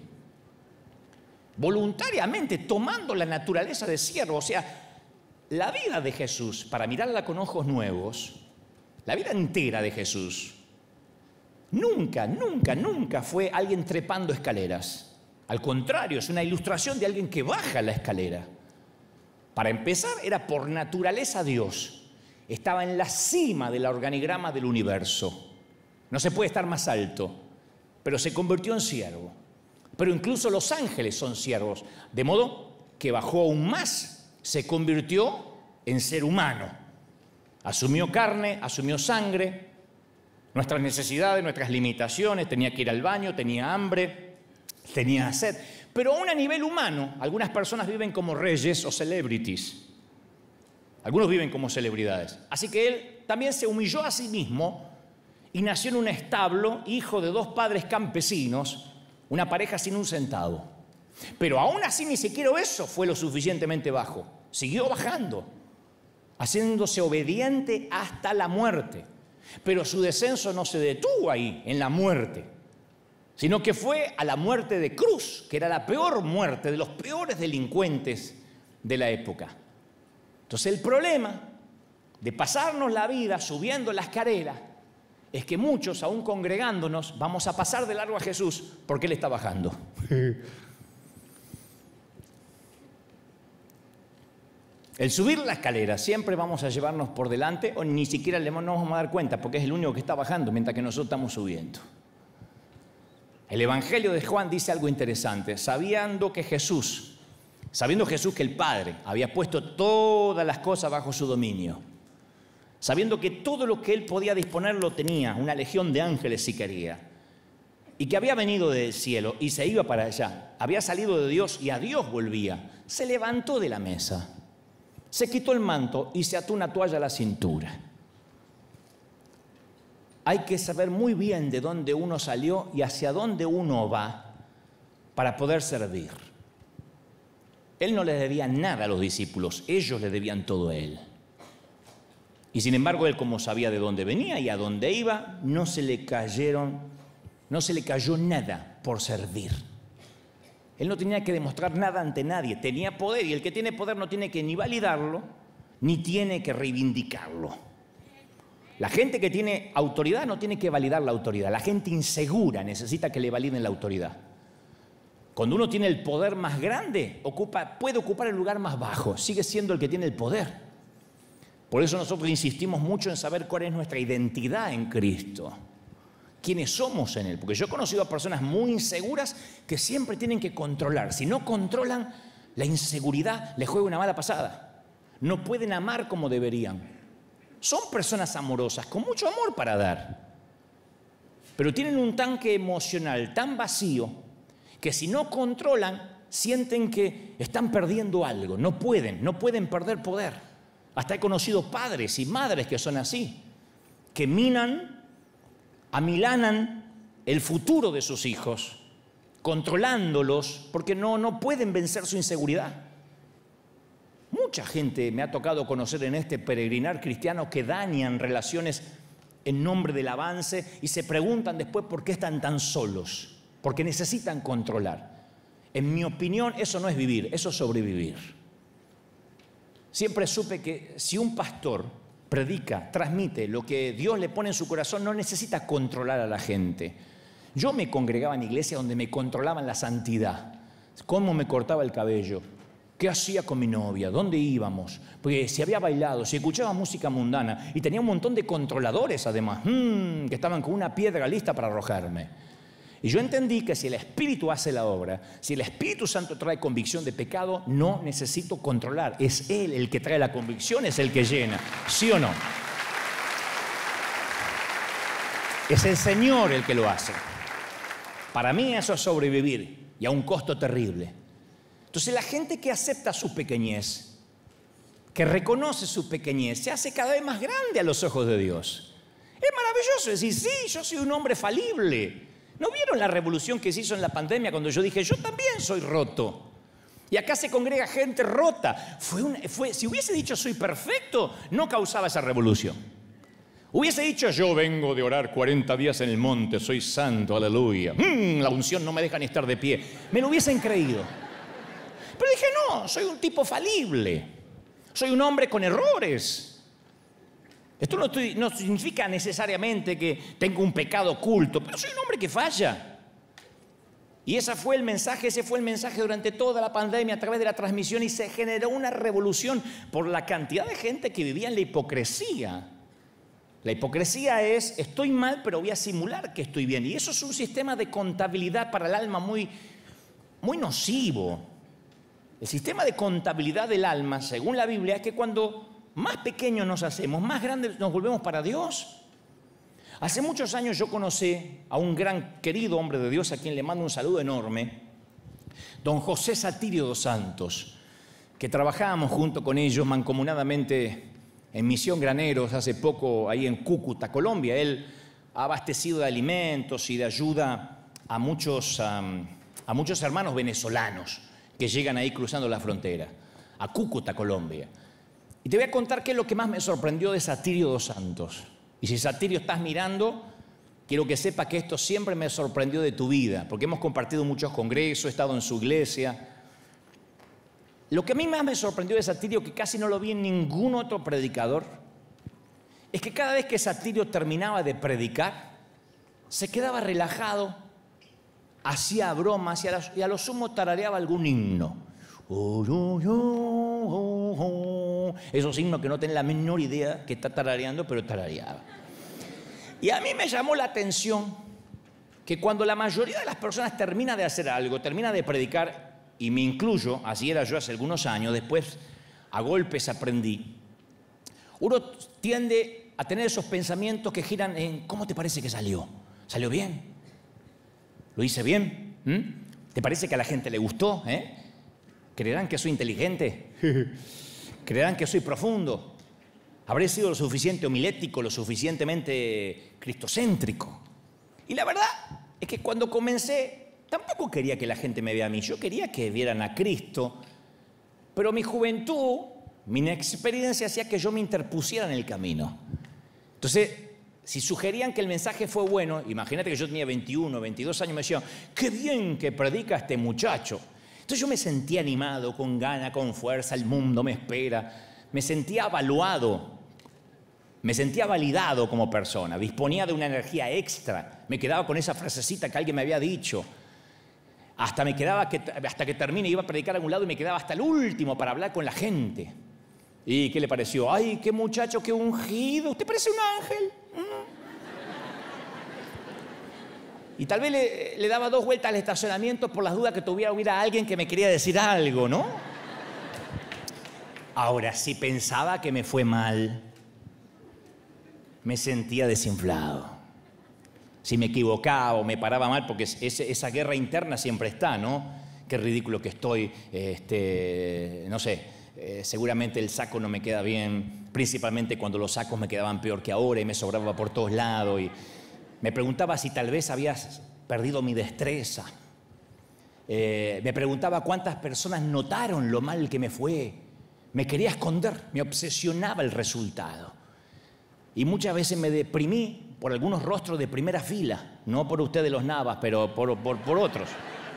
Voluntariamente, tomando la naturaleza de siervo. O sea, la vida de Jesús, para mirarla con ojos nuevos, la vida entera de Jesús, nunca, nunca, nunca fue alguien trepando escaleras. Al contrario, es una ilustración de alguien que baja la escalera. Para empezar, era por naturaleza Dios. Estaba en la cima del organigrama del universo. No se puede estar más alto, pero se convirtió en siervo. Pero incluso los ángeles son siervos, de modo que bajó aún más, se convirtió en ser humano. Asumió carne, asumió sangre, nuestras necesidades, nuestras limitaciones, tenía que ir al baño, tenía hambre, tenía sed. Pero aún a nivel humano, algunas personas viven como reyes o celebrities. Algunos viven como celebridades. Así que él también se humilló a sí mismo y nació en un establo, hijo de dos padres campesinos, una pareja sin un centavo. Pero aún así ni siquiera eso fue lo suficientemente bajo. Siguió bajando, haciéndose obediente hasta la muerte. Pero su descenso no se detuvo ahí, en la muerte, sino que fue a la muerte de cruz, que era la peor muerte de los peores delincuentes de la época. Entonces el problema de pasarnos la vida subiendo la escalera es que muchos, aún congregándonos, vamos a pasar de largo a Jesús porque Él está bajando. El subir la escalera siempre vamos a llevarnos por delante o ni siquiera no nos vamos a dar cuenta porque es el único que está bajando mientras que nosotros estamos subiendo. El Evangelio de Juan dice algo interesante. Sabiendo que Jesús, sabiendo Jesús que el Padre había puesto todas las cosas bajo su dominio, sabiendo que todo lo que Él podía disponer lo tenía, una legión de ángeles si quería, y que había venido del cielo y se iba para allá, había salido de Dios y a Dios volvía, se levantó de la mesa, se quitó el manto y se ató una toalla a la cintura. Hay que saber muy bien de dónde uno salió y hacia dónde uno va para poder servir. Él no le debía nada a los discípulos, ellos le debían todo a Él. Y sin embargo, Él, como sabía de dónde venía y a dónde iba, no se le cayeron, no se le cayó nada por servir. Él no tenía que demostrar nada ante nadie, tenía poder, y el que tiene poder no tiene que ni validarlo, ni tiene que reivindicarlo. La gente que tiene autoridad no tiene que validar la autoridad. La gente insegura necesita que le validen la autoridad. Cuando uno tiene el poder más grande, ocupa, puede ocupar el lugar más bajo, sigue siendo el que tiene el poder. Por eso nosotros insistimos mucho en saber cuál es nuestra identidad en Cristo, quiénes somos en Él. Porque yo he conocido a personas muy inseguras que siempre tienen que controlar. Si no controlan, la inseguridad les juega una mala pasada. No pueden amar como deberían. Son personas amorosas, con mucho amor para dar, pero tienen un tanque emocional tan vacío que si no controlan, sienten que están perdiendo algo. No pueden, no pueden perder poder. Hasta he conocido padres y madres que son así, que minan, amilanan el futuro de sus hijos, controlándolos, porque no, no pueden vencer su inseguridad. Mucha gente me ha tocado conocer en este peregrinar cristiano que dañan relaciones en nombre del avance y se preguntan después por qué están tan solos. Porque necesitan controlar. En mi opinión, eso no es vivir, eso es sobrevivir. Siempre supe que si un pastor predica, transmite lo que Dios le pone en su corazón, no necesita controlar a la gente. Yo me congregaba en iglesias donde me controlaban la santidad. Cómo me cortaba el cabello, qué hacía con mi novia, dónde íbamos, porque si había bailado, si escuchaba música mundana, y tenía un montón de controladores además, mmm, que estaban con una piedra lista para arrojarme. Y yo entendí que si el Espíritu hace la obra, si el Espíritu Santo trae convicción de pecado, no necesito controlar. Es Él el que trae la convicción, es el que llena. ¿Sí o no? Es el Señor el que lo hace. Para mí eso es sobrevivir y a un costo terrible. Entonces la gente que acepta su pequeñez, que reconoce su pequeñez, se hace cada vez más grande a los ojos de Dios. Es maravilloso decir, sí, yo soy un hombre falible. ¿No vieron la revolución que se hizo en la pandemia cuando yo dije, yo también soy roto? Y acá se congrega gente rota. Fue un, fue, si hubiese dicho soy perfecto, no causaba esa revolución. Hubiese dicho, yo vengo de orar cuarenta días en el monte, soy santo, aleluya. Mm, la unción no me deja ni estar de pie. Me lo hubiesen creído. Pero dije, no, soy un tipo falible. Soy un hombre con errores. Esto no, estoy, no significa necesariamente que tengo un pecado oculto, pero soy un hombre que falla. Y ese fue el mensaje, ese fue el mensaje durante toda la pandemia a través de la transmisión y se generó una revolución por la cantidad de gente que vivía en la hipocresía. La hipocresía es, estoy mal, pero voy a simular que estoy bien. Y eso es un sistema de contabilidad para el alma muy, muy nocivo. El sistema de contabilidad del alma, según la Biblia, es que cuando más pequeños nos hacemos, más grandes nos volvemos para Dios. Hace muchos años yo conocí a un gran querido hombre de Dios, a quien le mando un saludo enorme, don José Satirio dos Santos, que trabajábamos junto con ellos mancomunadamente en Misión Graneros hace poco ahí en Cúcuta, Colombia. Él ha abastecido de alimentos y de ayuda a muchos, um, a muchos hermanos venezolanos que llegan ahí cruzando la frontera, a Cúcuta, Colombia. Y te voy a contar qué es lo que más me sorprendió de Satirio dos Santos. Y si Satirio estás mirando, quiero que sepa que esto siempre me sorprendió de tu vida, porque hemos compartido muchos congresos, he estado en su iglesia. Lo que a mí más me sorprendió de Satirio, que casi no lo vi en ningún otro predicador, es que cada vez que Satirio terminaba de predicar, se quedaba relajado, hacía bromas y a, la, y a lo sumo tarareaba algún himno. Oh, oh, oh, oh, oh. Esos himnos que no tienen la menor idea que está tarareando, pero tarareaba. Y a mí me llamó la atención que cuando la mayoría de las personas termina de hacer algo, termina de predicar, y me incluyo, así era yo hace algunos años, después a golpes aprendí, uno tiende a tener esos pensamientos que giran en ¿cómo te parece que salió? ¿Salió bien? ¿Lo hice bien? ¿Mm? ¿Te parece que a la gente le gustó? ¿Eh? ¿Creerán que soy inteligente? ¿Creerán que soy profundo? ¿Habré sido lo suficiente homilético, lo suficientemente cristocéntrico? Y la verdad es que cuando comencé, tampoco quería que la gente me vea a mí. Yo quería que vieran a Cristo. Pero mi juventud, mi inexperiencia hacía que yo me interpusiera en el camino. Entonces, si sugerían que el mensaje fue bueno, imagínate que yo tenía veintiuno, veintidós años, me decían, qué bien que predica este muchacho. Entonces yo me sentía animado, con gana, con fuerza, el mundo me espera. Me sentía avaluado, me sentía validado como persona, disponía de una energía extra. Me quedaba con esa frasecita que alguien me había dicho. Hasta me quedaba, que, hasta que termine, iba a predicar a algún lado y me quedaba hasta el último para hablar con la gente. ¿Y qué le pareció? ¡Ay, qué muchacho, qué ungido! ¿Usted parece un ángel? ¿Mm? Y tal vez le, le daba dos vueltas al estacionamiento por las dudas que tuviera hubiera alguien que me quería decir algo, ¿no? Ahora, si pensaba que me fue mal, me sentía desinflado. Si me equivocaba o me paraba mal, porque ese, esa guerra interna siempre está, ¿no? Qué ridículo que estoy, este, no sé, eh, seguramente el saco no me queda bien, principalmente cuando los sacos me quedaban peor que ahora y me sobraba por todos lados. Y me preguntaba si tal vez habías perdido mi destreza. Eh, me preguntaba cuántas personas notaron lo mal que me fue. Me quería esconder, me obsesionaba el resultado. Y muchas veces me deprimí por algunos rostros de primera fila, no por ustedes los Navas, pero por, por, por otros.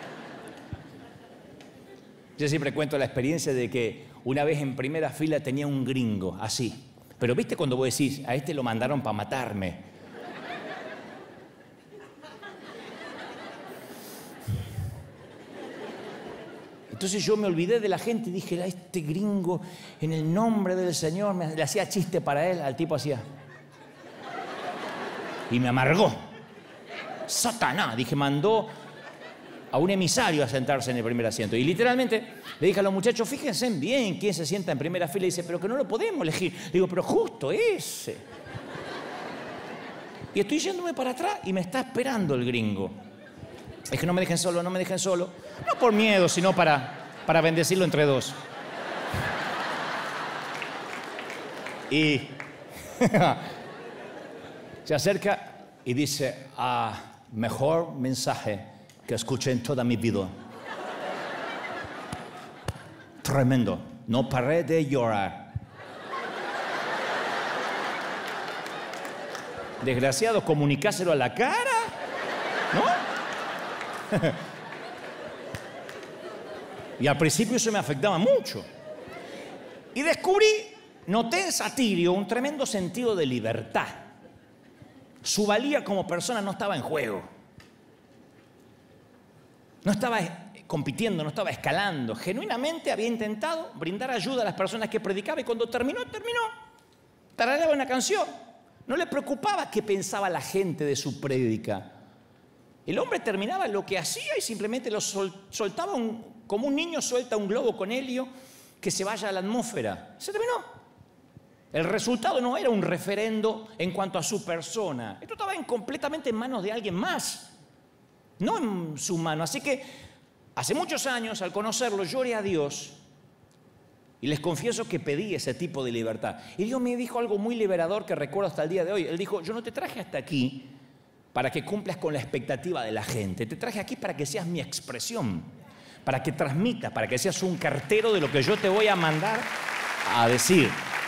Yo siempre cuento la experiencia de que una vez en primera fila tenía un gringo, así. Pero viste cuando vos decís, a este lo mandaron para matarme. Entonces yo me olvidé de la gente y dije, a este gringo, en el nombre del Señor, me, le hacía chiste para él, al tipo hacía. Y me amargó. Satanás, dije, mandó a un emisario a sentarse en el primer asiento. Y literalmente le dije a los muchachos, fíjense bien quién se sienta en primera fila. Y dice, pero que no lo podemos elegir. Le digo, pero justo ese. Y estoy yéndome para atrás y me está esperando el gringo. Es que no me dejen solo, no me dejen solo. No por miedo, sino para, para bendecirlo entre dos. Y se acerca y dice, ah, mejor mensaje que escuché en toda mi vida. Tremendo. No paré de llorar. Desgraciado, comunicáselo a la cara, ¿no? Y al principio eso me afectaba mucho. Y descubrí, noté en Satirio un tremendo sentido de libertad. Su valía como persona no estaba en juego. No estaba compitiendo, no estaba escalando. Genuinamente había intentado brindar ayuda a las personas que predicaba y cuando terminó, terminó. Tarareaba una canción. No le preocupaba qué pensaba la gente de su prédica. El hombre terminaba lo que hacía y simplemente lo sol, soltaba un, como un niño suelta un globo con helio que se vaya a la atmósfera. Se terminó. El resultado no era un referendo en cuanto a su persona. Esto estaba en, completamente en manos de alguien más, no en su mano. Así que hace muchos años, al conocerlo, lloré a Dios y les confieso que pedí ese tipo de libertad. Y Dios me dijo algo muy liberador que recuerdo hasta el día de hoy. Él dijo, yo no te traje hasta aquí para que cumplas con la expectativa de la gente. Te traje aquí para que seas mi expresión, para que transmitas, para que seas un cartero de lo que yo te voy a mandar a decir.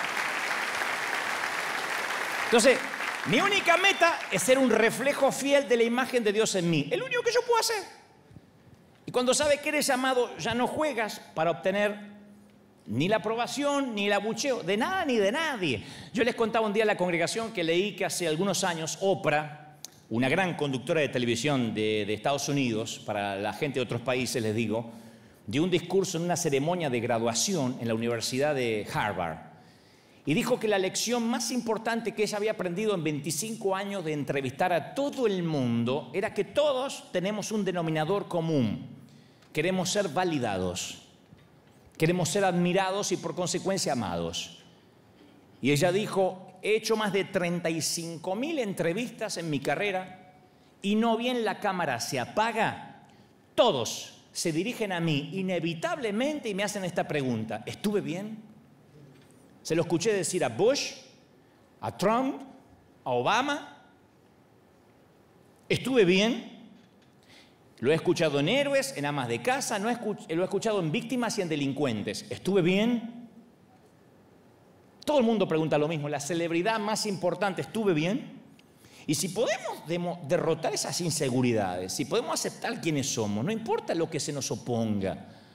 Entonces, mi única meta es ser un reflejo fiel de la imagen de Dios en mí. Es lo único que yo puedo hacer. Y cuando sabes que eres amado, ya no juegas para obtener ni la aprobación, ni el abucheo, de nada ni de nadie. Yo les contaba un día a la congregación que leí que hace algunos años Oprah, una gran conductora de televisión de, de Estados Unidos, para la gente de otros países les digo, dio un discurso en una ceremonia de graduación en la Universidad de Harvard. Y dijo que la lección más importante que ella había aprendido en veinticinco años de entrevistar a todo el mundo era que todos tenemos un denominador común. Queremos ser validados, queremos ser admirados y por consecuencia amados. Y ella dijo, he hecho más de treinta y cinco mil entrevistas en mi carrera y no bien la cámara se apaga, todos se dirigen a mí inevitablemente y me hacen esta pregunta, ¿estuve bien? Se lo escuché decir a Bush, a Trump, a Obama. ¿Estuve bien? Lo he escuchado en héroes, en amas de casa, no he escuch- lo he escuchado en víctimas y en delincuentes. ¿Estuve bien? Todo el mundo pregunta lo mismo. La celebridad más importante, ¿estuve bien? Y si podemos demo- derrotar esas inseguridades, si podemos aceptar quiénes somos, no importa lo que se nos oponga,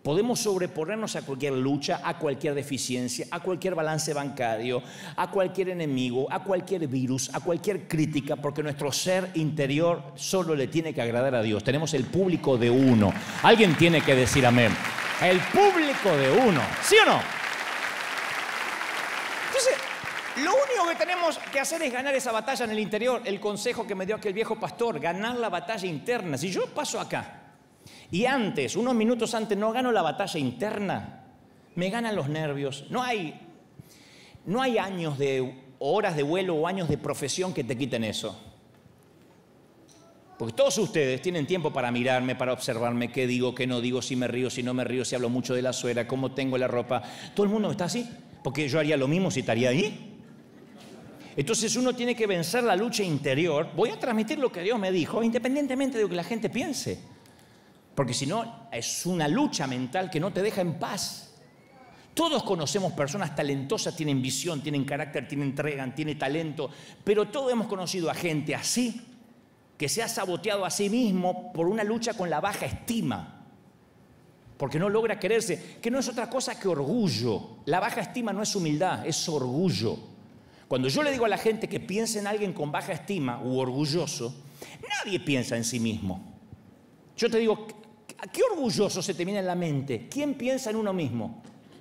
Podemos sobreponernos a cualquier lucha, a cualquier deficiencia, a cualquier balance bancario, a cualquier enemigo, a cualquier virus, a cualquier crítica, porque nuestro ser interior solo le tiene que agradar a Dios. Tenemos el público de uno. Alguien tiene que decir amén. El público de uno. ¿Sí o no? Entonces, lo único que tenemos que hacer es ganar esa batalla en el interior. El consejo que me dio aquel viejo pastor, ganar la batalla interna. Si yo paso acá y antes, unos minutos antes, no gano la batalla interna, me ganan los nervios. No hay, no hay años de horas de vuelo o años de profesión que te quiten eso. Porque todos ustedes tienen tiempo para mirarme, para observarme, qué digo, qué no digo, si me río, si no me río, si hablo mucho de la suegra, cómo tengo la ropa. Todo el mundo está así, porque yo haría lo mismo si estaría ahí. Entonces uno tiene que vencer la lucha interior. Voy a transmitir lo que Dios me dijo, independientemente de lo que la gente piense. Porque si no, es una lucha mental que no te deja en paz. Todos conocemos personas talentosas, tienen visión, tienen carácter, tienen entrega, tienen talento. Pero todos hemos conocido a gente así, que se ha saboteado a sí mismo por una lucha con la baja estima. Porque no logra quererse, que no es otra cosa que orgullo. La baja estima no es humildad, es orgullo. Cuando yo le digo a la gente que piense en alguien con baja estima u orgulloso, nadie piensa en sí mismo. Yo te digo, ¿qué orgulloso se te viene en la mente? ¿Quién piensa en uno mismo?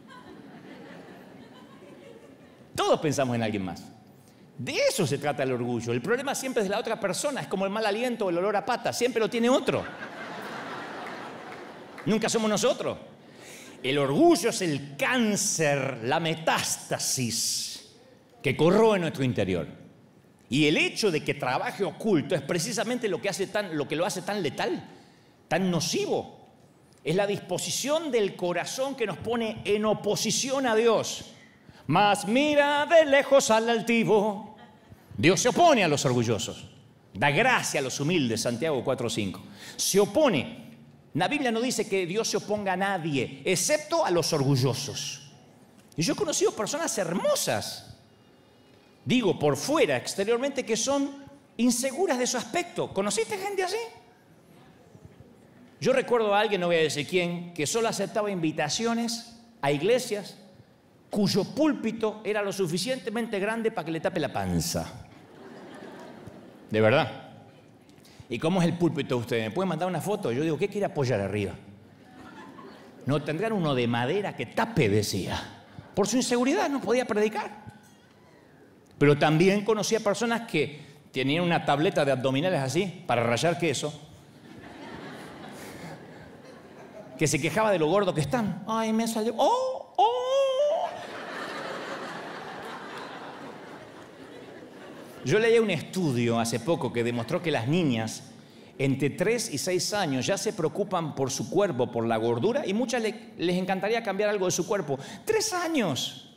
Todos pensamos en alguien más. De eso se trata el orgullo. El problema siempre es de la otra persona. Es como el mal aliento o el olor a pata. Siempre lo tiene otro. Nunca somos nosotros. El orgullo es el cáncer, la metástasis que corroe nuestro interior. Y el hecho de que trabaje oculto es precisamente lo que, hace tan, lo que lo hace tan letal, tan nocivo. Es la disposición del corazón que nos pone en oposición a Dios. Mas mira de lejos al altivo. Dios se opone a los orgullosos. Da gracia a los humildes, Santiago cuatro cinco. Se opone. La Biblia no dice que Dios se oponga a nadie, excepto a los orgullosos. Y yo he conocido personas hermosas, digo, por fuera, exteriormente, que son inseguras de su aspecto. ¿Conociste gente así? Yo recuerdo a alguien, no voy a decir quién, que solo aceptaba invitaciones a iglesias cuyo púlpito era lo suficientemente grande para que le tape la panza. De verdad. ¿Y cómo es el púlpito de ustedes? ¿Me pueden mandar una foto? Yo digo, ¿qué quiere apoyar arriba? No, tendrán uno de madera que tape, decía. Por su inseguridad no podía predicar. Pero también conocía personas que tenían una tableta de abdominales así, para rallar queso, que se quejaba de lo gordo que están. Ay, me salió... ¡Oh! ¡Oh! Yo leí un estudio hace poco que demostró que las niñas entre tres y seis años ya se preocupan por su cuerpo, por la gordura, y muchas le, les encantaría cambiar algo de su cuerpo. ¡Tres años!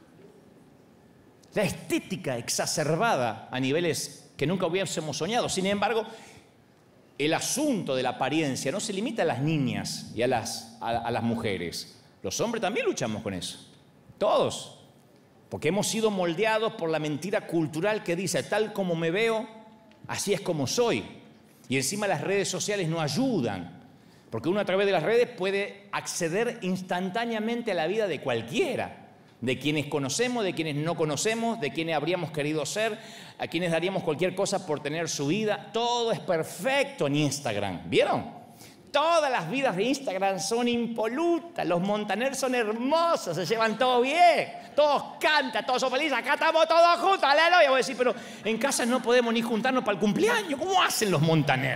La estética exacerbada a niveles que nunca hubiésemos soñado. Sin embargo, el asunto de la apariencia no se limita a las niñas y a las, a, a las mujeres. Los hombres también luchamos con eso. Todos. Porque hemos sido moldeados por la mentira cultural que dice, tal como me veo, así es como soy. Y encima las redes sociales no ayudan. Porque uno a través de las redes puede acceder instantáneamente a la vida de cualquiera. De quienes conocemos, de quienes no conocemos, de quienes habríamos querido ser, a quienes daríamos cualquier cosa por tener su vida. Todo es perfecto en Instagram. ¿Vieron? Todas las vidas de Instagram son impolutas. Los Montaner son hermosos, se llevan todo bien. Todos cantan, todos son felices. Acá estamos todos juntos, aleluya. Voy a decir, pero en casa no podemos ni juntarnos para el cumpleaños. ¿Cómo hacen los Montaner?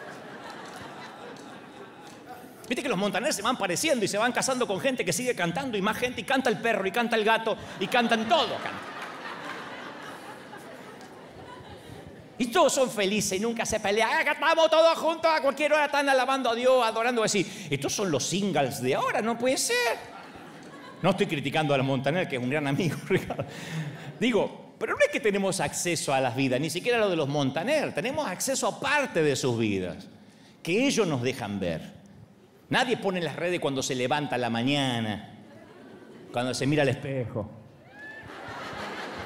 Viste que los Montaner se van pareciendo y se van casando con gente que sigue cantando y más gente, y canta el perro, y canta el gato, y cantan todo. Cantan. Y todos son felices y nunca se pelean. Acá estamos todos juntos, a cualquier hora están alabando a Dios, adorando así. Estos son los singles de ahora, no puede ser. No estoy criticando a los Montaner, que es un gran amigo, Ricardo. Digo, pero no es que tenemos acceso a las vidas, ni siquiera a lo de los Montaner. Tenemos acceso a parte de sus vidas, que ellos nos dejan ver. Nadie pone en las redes cuando se levanta a la mañana, cuando se mira al espejo.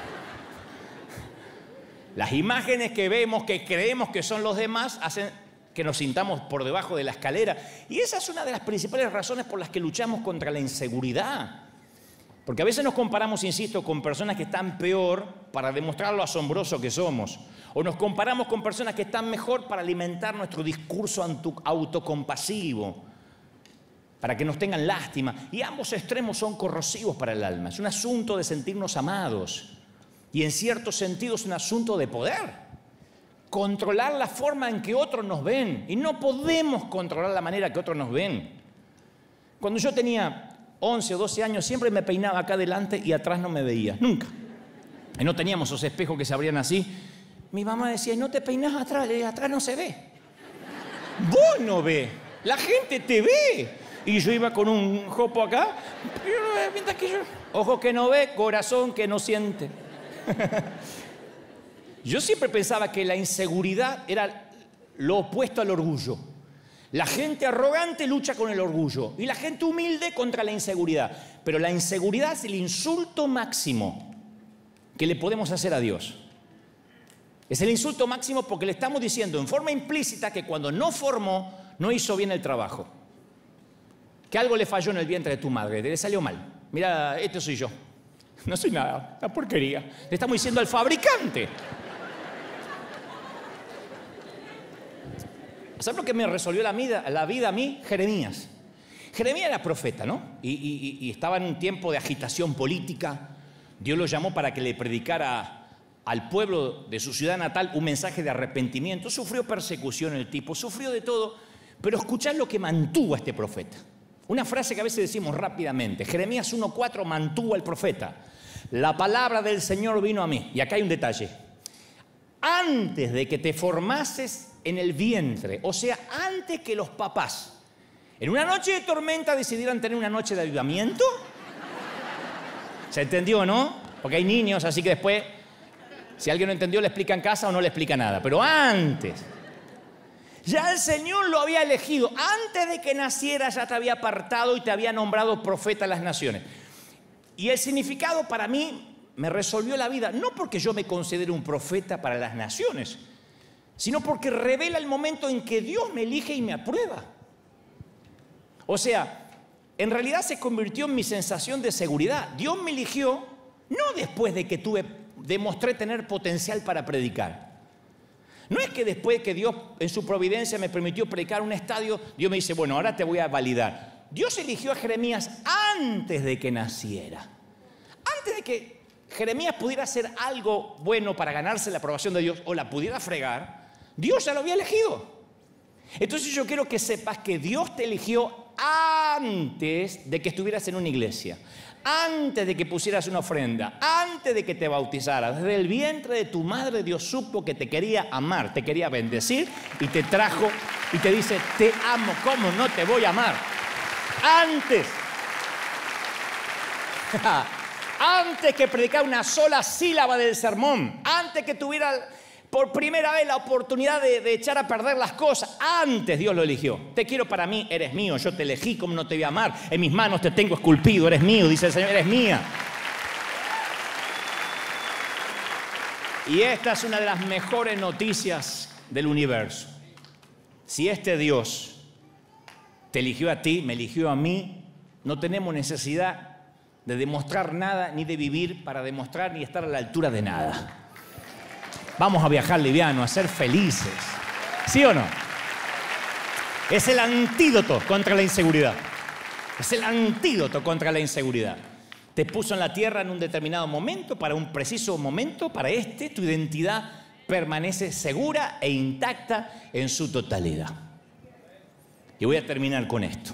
Las imágenes que vemos, que creemos que son los demás, hacen que nos sintamos por debajo de la escalera. Y esa es una de las principales razones por las que luchamos contra la inseguridad. Porque a veces nos comparamos, insisto, con personas que están peor para demostrar lo asombroso que somos. O nos comparamos con personas que están mejor para alimentar nuestro discurso autocompasivo, para que nos tengan lástima. Y ambos extremos son corrosivos para el alma. Es un asunto de sentirnos amados. Y en cierto sentido es un asunto de poder. Controlar la forma en que otros nos ven. Y no podemos controlar la manera que otros nos ven. Cuando yo tenía once o doce años, siempre me peinaba acá adelante y atrás no me veía, nunca. Y no teníamos esos espejos que se abrían así. Mi mamá decía, no te peinás atrás, atrás no se ve. Vos no ves, la gente te ve. Y yo iba con un jopo acá, mientras que yo, ojo que no ve, corazón que no siente. Yo siempre pensaba que la inseguridad era lo opuesto al orgullo. La gente arrogante lucha con el orgullo y la gente humilde contra la inseguridad. Pero la inseguridad es el insulto máximo que le podemos hacer a Dios. Es el insulto máximo porque le estamos diciendo en forma implícita que cuando no formó, no hizo bien el trabajo. Que algo le falló en el vientre de tu madre, le salió mal. Mira, este soy yo. No soy nada, una porquería. Le estamos diciendo al fabricante. ¿Sabes lo que me resolvió la vida, la vida a mí? Jeremías. Jeremías era profeta, ¿no? Y, y, y estaba en un tiempo de agitación política. Dios lo llamó para que le predicara al pueblo de su ciudad natal un mensaje de arrepentimiento. Sufrió persecución el tipo, sufrió de todo. Pero escuchad lo que mantuvo a este profeta. Una frase que a veces decimos rápidamente. Jeremías uno cuatro mantuvo al profeta. La palabra del Señor vino a mí. Y acá hay un detalle. Antes de que te formases en el vientre, o sea, antes que los papás en una noche de tormenta decidieran tener una noche de avivamiento. ¿Se entendió, no? Porque hay niños, así que después, si alguien no entendió, le explica en casa o no le explica nada. Pero antes, ya el Señor lo había elegido. Antes de que naciera ya te había apartado y te había nombrado profeta a las naciones. Y el significado para mí me resolvió la vida, no porque yo me considere un profeta para las naciones, sino porque revela el momento en que Dios me elige y me aprueba. O sea, en realidad se convirtió en mi sensación de seguridad. Dios me eligió no después de que tuve, demostré tener potencial para predicar. No es que después que Dios en su providencia me permitió predicar un estadio, Dios me dice, bueno, ahora te voy a validar. Dios eligió a Jeremías antes de que naciera. Antes de que Jeremías pudiera hacer algo bueno para ganarse la aprobación de Dios o la pudiera fregar, Dios ya lo había elegido. Entonces yo quiero que sepas que Dios te eligió antes de que estuvieras en una iglesia, antes de que pusieras una ofrenda, antes de que te bautizaras. Desde el vientre de tu madre Dios supo que te quería amar, te quería bendecir y te trajo y te dice, te amo, ¿cómo no te voy a amar? Antes. Antes que predicar una sola sílaba del sermón, antes que tuviera por primera vez la oportunidad de, de echar a perder las cosas, antes Dios lo eligió. Te quiero para mí, eres mío, yo te elegí, ¿cómo no te voy a amar? En mis manos te tengo esculpido, eres mío, dice el Señor, eres mía. Y esta es una de las mejores noticias del universo. Si este Dios te eligió a ti, me eligió a mí, no tenemos necesidad de demostrar nada, ni de vivir para demostrar, ni estar a la altura de nada. Vamos a viajar liviano, a ser felices. ¿Sí o no? Es el antídoto contra la inseguridad. Es el antídoto contra la inseguridad. Te puso en la tierra en un determinado momento, para un preciso momento, para este, tu identidad permanece segura e intacta en su totalidad. Y voy a terminar con esto.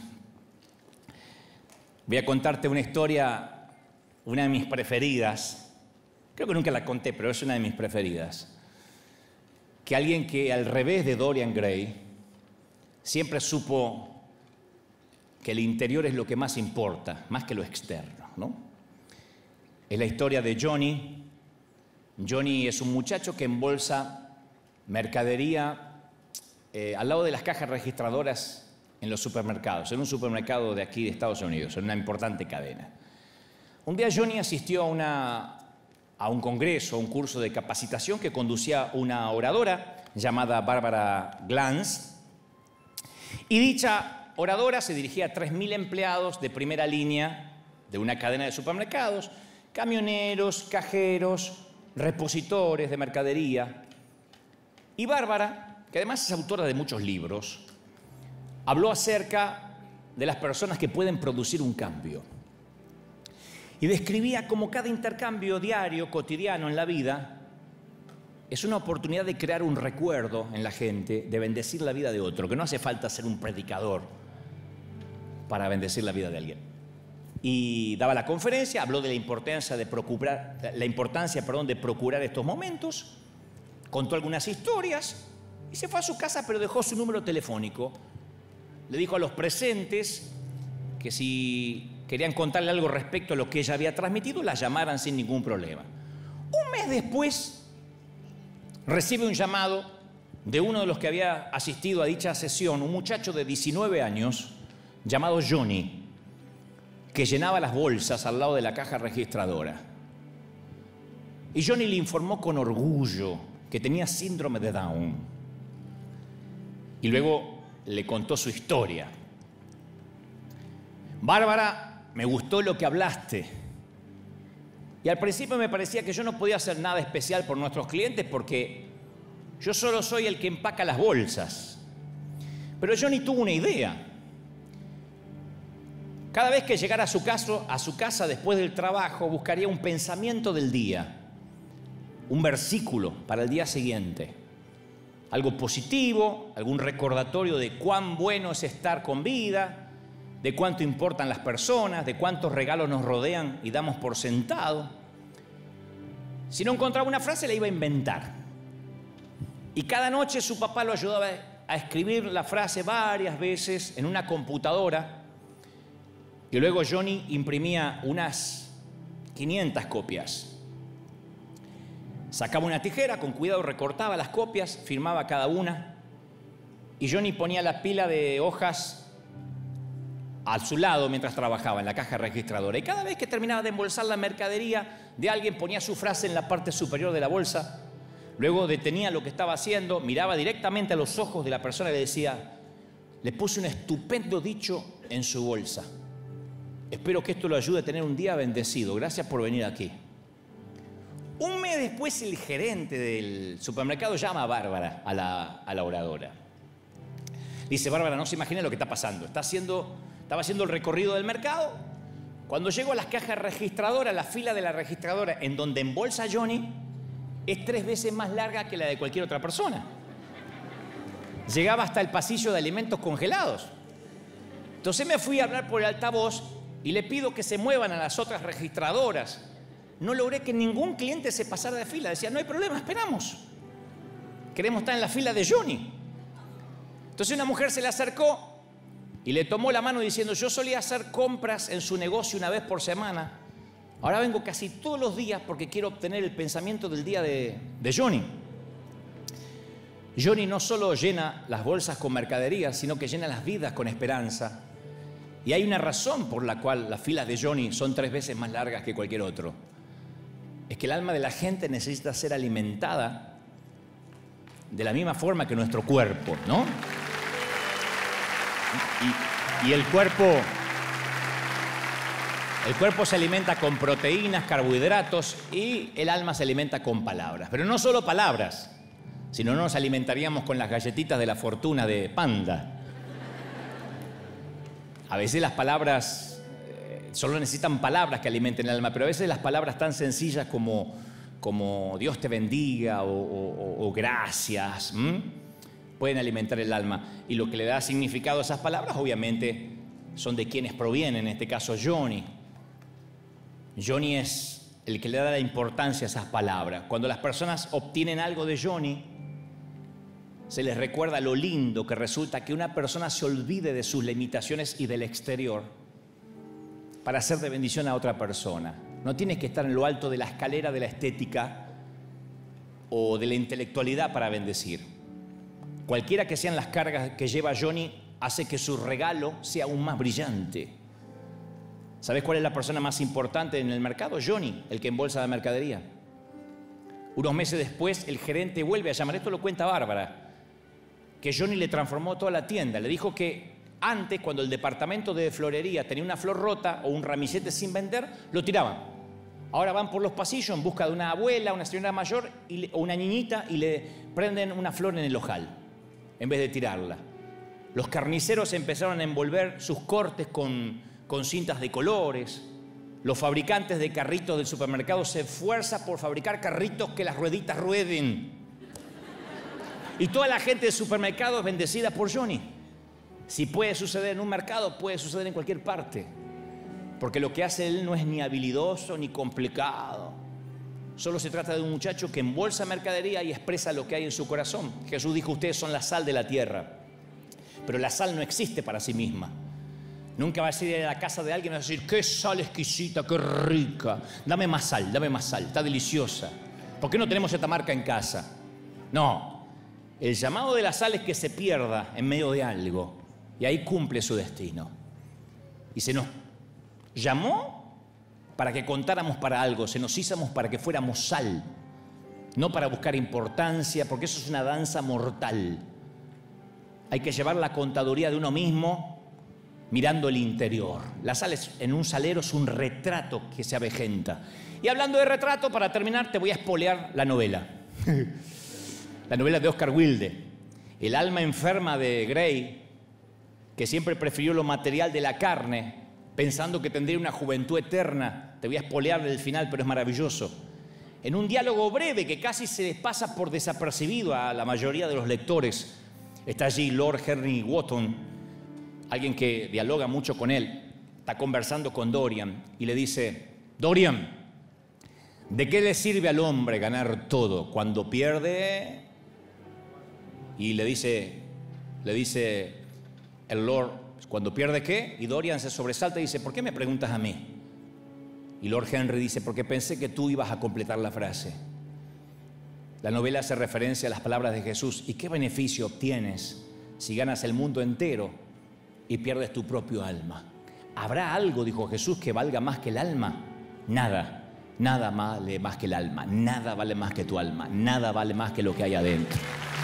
Voy a contarte una historia, una de mis preferidas. Creo que nunca la conté, pero es una de mis preferidas. Que alguien que, al revés de Dorian Gray, siempre supo que el interior es lo que más importa, más que lo externo, ¿no? Es la historia de Johnny. Johnny es un muchacho que embolsa mercadería eh, al lado de las cajas registradoras en los supermercados, en un supermercado de aquí de Estados Unidos, en una importante cadena. Un día Johnny asistió a, una, a un congreso, a un curso de capacitación que conducía una oradora llamada Barbara Glantz, Y dicha oradora se dirigía a tres mil empleados de primera línea de una cadena de supermercados, camioneros, cajeros, repositores de mercadería. Y Bárbara, que además es autora de muchos libros, habló acerca de las personas que pueden producir un cambio. Y describía cómo cada intercambio diario, cotidiano en la vida, es una oportunidad de crear un recuerdo en la gente, de bendecir la vida de otro, que no hace falta ser un predicador para bendecir la vida de alguien. Y daba la conferencia, habló de la importancia de procurar, la importancia, perdón, de procurar estos momentos, contó algunas historias y se fue a su casa, pero dejó su número telefónico. Le dijo a los presentes que si querían contarle algo respecto a lo que ella había transmitido, la llamaran sin ningún problema. Un mes después, recibe un llamado de uno de los que había asistido a dicha sesión, un muchacho de diecinueve años llamado Johnny, que llenaba las bolsas al lado de la caja registradora. Y Johnny le informó con orgullo que tenía síndrome de Down. Y luego le contó su historia. Bárbara, me gustó lo que hablaste. Y al principio me parecía que yo no podía hacer nada especial por nuestros clientes porque yo solo soy el que empaca las bolsas. Pero Johnny tuvo una idea. Cada vez que llegara a su casa, a su casa después del trabajo, buscaría un pensamiento del día, un versículo para el día siguiente, algo positivo, algún recordatorio de cuán bueno es estar con vida, de cuánto importan las personas, de cuántos regalos nos rodean y damos por sentado. Si no encontraba una frase, la iba a inventar. Y cada noche su papá lo ayudaba a escribir la frase varias veces en una computadora. Y luego Johnny imprimía unas quinientas copias. Sacaba una tijera, con cuidado recortaba las copias, firmaba cada una. Y Johnny ponía la pila de hojas a su lado mientras trabajaba en la caja registradora. Y cada vez que terminaba de embolsar la mercadería de alguien, ponía su frase en la parte superior de la bolsa. Luego detenía lo que estaba haciendo, miraba directamente a los ojos de la persona y le decía: le puse un estupendo dicho en su bolsa. Espero que esto lo ayude a tener un día bendecido. Gracias por venir aquí. Un mes después, el gerente del supermercado llama a Bárbara, a la, a la oradora. Dice: Bárbara, no se imagina lo que está pasando. Está haciendo, estaba haciendo el recorrido del mercado. Cuando llego a las cajas registradoras, la fila de la registradora en donde embolsa Johnny es tres veces más larga que la de cualquier otra persona. Llegaba hasta el pasillo de alimentos congelados. Entonces me fui a hablar por el altavoz y le pido que se muevan a las otras registradoras. No logré que ningún cliente se pasara de fila. Decía: no hay problema, esperamos. Queremos estar en la fila de Johnny. Entonces una mujer se le acercó y le tomó la mano diciendo: yo solía hacer compras en su negocio una vez por semana. Ahora vengo casi todos los días porque quiero obtener el pensamiento del día de, de Johnny. Johnny no solo llena las bolsas con mercadería, sino que llena las vidas con esperanza. Y hay una razón por la cual las filas de Johnny son tres veces más largas que cualquier otro. Es que el alma de la gente necesita ser alimentada de la misma forma que nuestro cuerpo, ¿no? Y, y el cuerpo, el cuerpo se alimenta con proteínas, carbohidratos, y el alma se alimenta con palabras. Pero no solo palabras, sino no nos alimentaríamos con las galletitas de la fortuna de Panda. A veces las palabras, eh, solo necesitan palabras que alimenten el alma, pero a veces las palabras tan sencillas como, como Dios te bendiga o, o, o gracias, ¿m? pueden alimentar el alma. Y lo que le da significado a esas palabras, obviamente, son de quienes provienen, en este caso Johnny. Johnny es el que le da la importancia a esas palabras. Cuando las personas obtienen algo de Johnny, se les recuerda lo lindo que resulta que una persona se olvide de sus limitaciones y del exterior para ser de bendición a otra persona. No tienes que estar en lo alto de la escalera de la estética o de la intelectualidad para bendecir. Cualquiera que sean las cargas que lleva Johnny hace que su regalo sea aún más brillante. ¿Sabes cuál es la persona más importante en el mercado? Johnny, el que embolsa la mercadería. Unos meses después, el gerente vuelve a llamar. Esto lo cuenta Bárbara. que Johnny le transformó toda la tienda. Le dijo que antes, cuando el departamento de florería tenía una flor rota o un ramillete sin vender, lo tiraban. Ahora van por los pasillos en busca de una abuela, una señora mayor y le, o una niñita y le prenden una flor en el ojal, en vez de tirarla. Los carniceros empezaron a envolver sus cortes con, con cintas de colores. Los fabricantes de carritos del supermercado se esfuerzan por fabricar carritos que las rueditas rueden. Y toda la gente del supermercado es bendecida por Johnny. Si puede suceder en un mercado, puede suceder en cualquier parte. Porque lo que hace él no es ni habilidoso ni complicado. Solo se trata de un muchacho que embolsa mercadería y expresa lo que hay en su corazón. Jesús dijo, ustedes son la sal de la tierra. Pero la sal no existe para sí misma. Nunca vas a ir a la casa de alguien y vas a decir, qué sal exquisita, qué rica. Dame más sal, dame más sal, está deliciosa. ¿Por qué no tenemos esta marca en casa? No, el llamado de la sal es que se pierda en medio de algo. Y ahí cumple su destino. Y se nos llamó para que contáramos para algo, se nos hicimos para que fuéramos sal, no para buscar importancia, porque eso es una danza mortal. Hay que llevar la contaduría de uno mismo mirando el interior. La sal es, en un salero es un retrato que se avejenta. Y hablando de retrato, para terminar, te voy a espolear la novela. La novela de Oscar Wilde. El alma enferma de Grey, que siempre prefirió lo material de la carne, pensando que tendría una juventud eterna. Te voy a espolear el final, pero es maravilloso. En un diálogo breve que casi se les pasa por desapercibido a la mayoría de los lectores, está allí Lord Henry Wotton, alguien que dialoga mucho con él, está conversando con Dorian y le dice, Dorian, ¿de qué le sirve al hombre ganar todo cuando pierde? Y le dice, le dice el Lord, ¿cuando pierde qué? Y Dorian se sobresalta y dice, ¿por qué me preguntas a mí? Y Lord Henry dice, porque pensé que tú ibas a completar la frase. La novela hace referencia a las palabras de Jesús. ¿Y qué beneficio obtienes si ganas el mundo entero y pierdes tu propio alma? ¿Habrá algo, dijo Jesús, que valga más que el alma? Nada, nada vale más que el alma, nada vale más que tu alma, nada vale más que lo que hay adentro.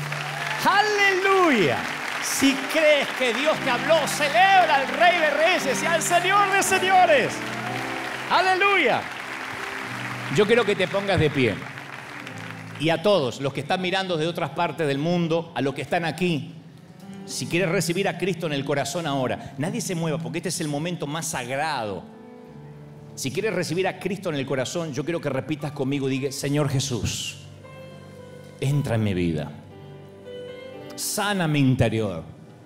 ¡Aleluya! Si crees que Dios te habló, celebra al Rey de Reyes y al Señor de Señores. ¡Aleluya! Yo quiero que te pongas de pie. Y a todos los que están mirando de otras partes del mundo, a los que están aquí, si quieres recibir a Cristo en el corazón ahora, nadie se mueva porque este es el momento más sagrado. Si quieres recibir a Cristo en el corazón, yo quiero que repitas conmigo y digas, Señor Jesús, entra en mi vida. Sana mi interior.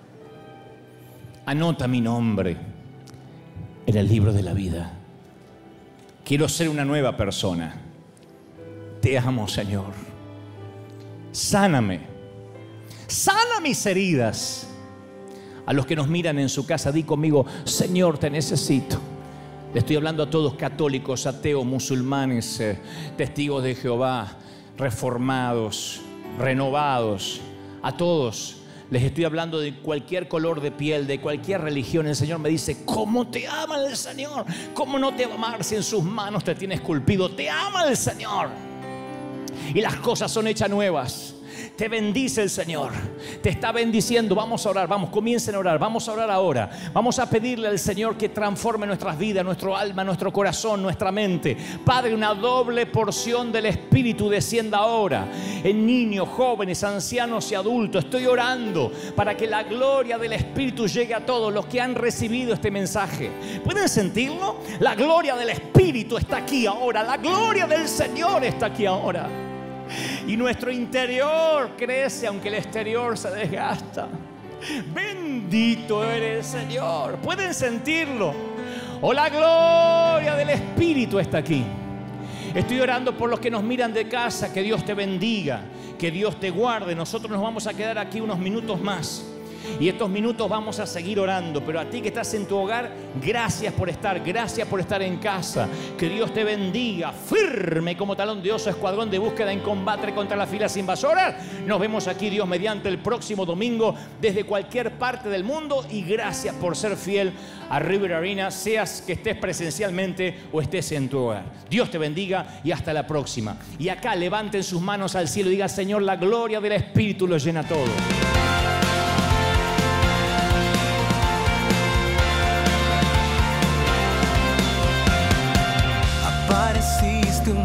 Anota mi nombre en el libro de la vida. Quiero ser una nueva persona. Te amo, Señor. Sáname. Sana mis heridas. A los que nos miran en su casa, di conmigo, Señor, te necesito. Le estoy hablando a todos católicos, ateos, musulmanes, eh, testigos de Jehová, reformados, renovados. A todos les estoy hablando de cualquier color de piel, de cualquier religión. El Señor me dice, ¿cómo te ama el Señor? ¿Cómo no te va a amar si en sus manos te tiene esculpido? Te ama el Señor. Y las cosas son hechas nuevas. Te bendice el Señor. Te está bendiciendo. Vamos a orar. Vamos, comiencen a orar. Vamos a orar ahora. Vamos a pedirle al Señor que transforme nuestras vidas, nuestro alma, nuestro corazón, nuestra mente. Padre, una doble porción del Espíritu descienda ahora en niños, jóvenes, ancianos y adultos. Estoy orando para que la gloria del Espíritu llegue a todos los que han recibido este mensaje. ¿Pueden sentirlo? La gloria del Espíritu está aquí ahora. La gloria del Señor está aquí ahora. Y nuestro interior crece aunque el exterior se desgasta. Bendito eres, Señor. ¿Pueden sentirlo? Oh, la gloria del Espíritu está aquí. Estoy orando por los que nos miran de casa. Que Dios te bendiga, que Dios te guarde. Nosotros nos vamos a quedar aquí unos minutos más. Y estos minutos vamos a seguir orando. Pero a ti que estás en tu hogar, gracias por estar, gracias por estar en casa. Que Dios te bendiga, firme como talón de oso, escuadrón de búsqueda en combate contra las filas invasoras. Nos vemos aquí, Dios mediante, el próximo domingo desde cualquier parte del mundo. Y gracias por ser fiel a River Arena, seas que estés presencialmente o estés en tu hogar. Dios te bendiga y hasta la próxima. Y acá levanten sus manos al cielo y digan, Señor, la gloria del Espíritu lo llena todo.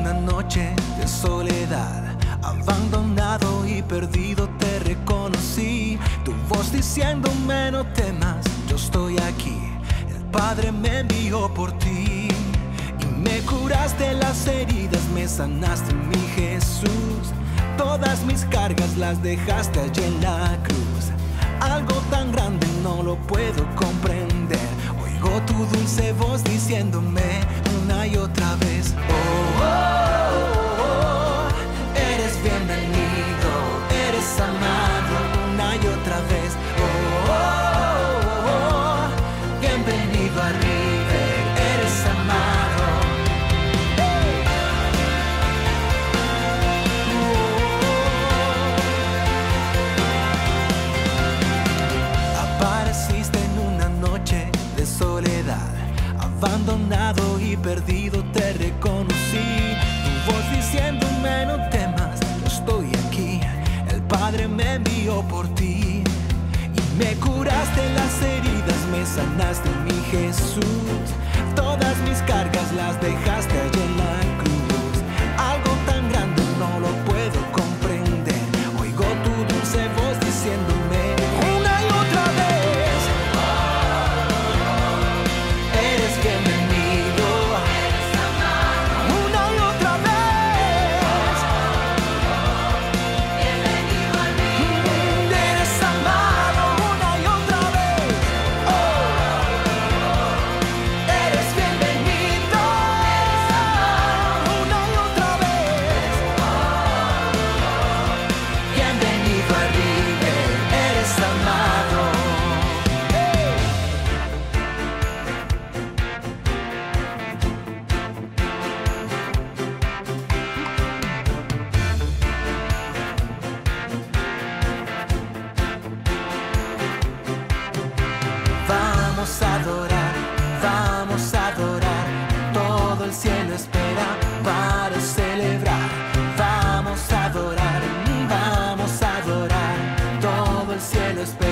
una noche de soledad, abandonado y perdido te reconocí. Tu voz diciéndome no temas, yo estoy aquí. El Padre me envió por ti y me curaste las heridas, me sanaste, mi Jesús. Todas mis cargas las dejaste allí en la cruz. Algo tan grande no lo puedo comprender. Oigo tu dulce voz diciéndome una y otra vez: oh, oh, oh, oh, eres bienvenido, eres amado. Una y otra vez: oh, oh, oh, oh, bienvenido a River, eres amado. Apareciste en una noche de soledad, abandonado y perdido te reconocí. Tu voz diciéndome no temas, yo estoy aquí. El Padre me envió por ti y me curaste las heridas, me sanaste, mi Jesús. Todas mis cargas las dejaste allí en la cruz. Algo tan grande no lo puedo comprender. Oigo tu dulce voz diciéndome una y otra vez: eres bienvenido, eres amado. Una y otra vez: bienvenido a mí. Eres amado. Una y otra vez: oh, eres bienvenido. Una y otra vez: bienvenido a River, eres amado. Vamos a adorar, vamos a adorar. Todo el cielo espera para celebrar. Vamos a adorar, vamos a adorar. Todo el cielo espera.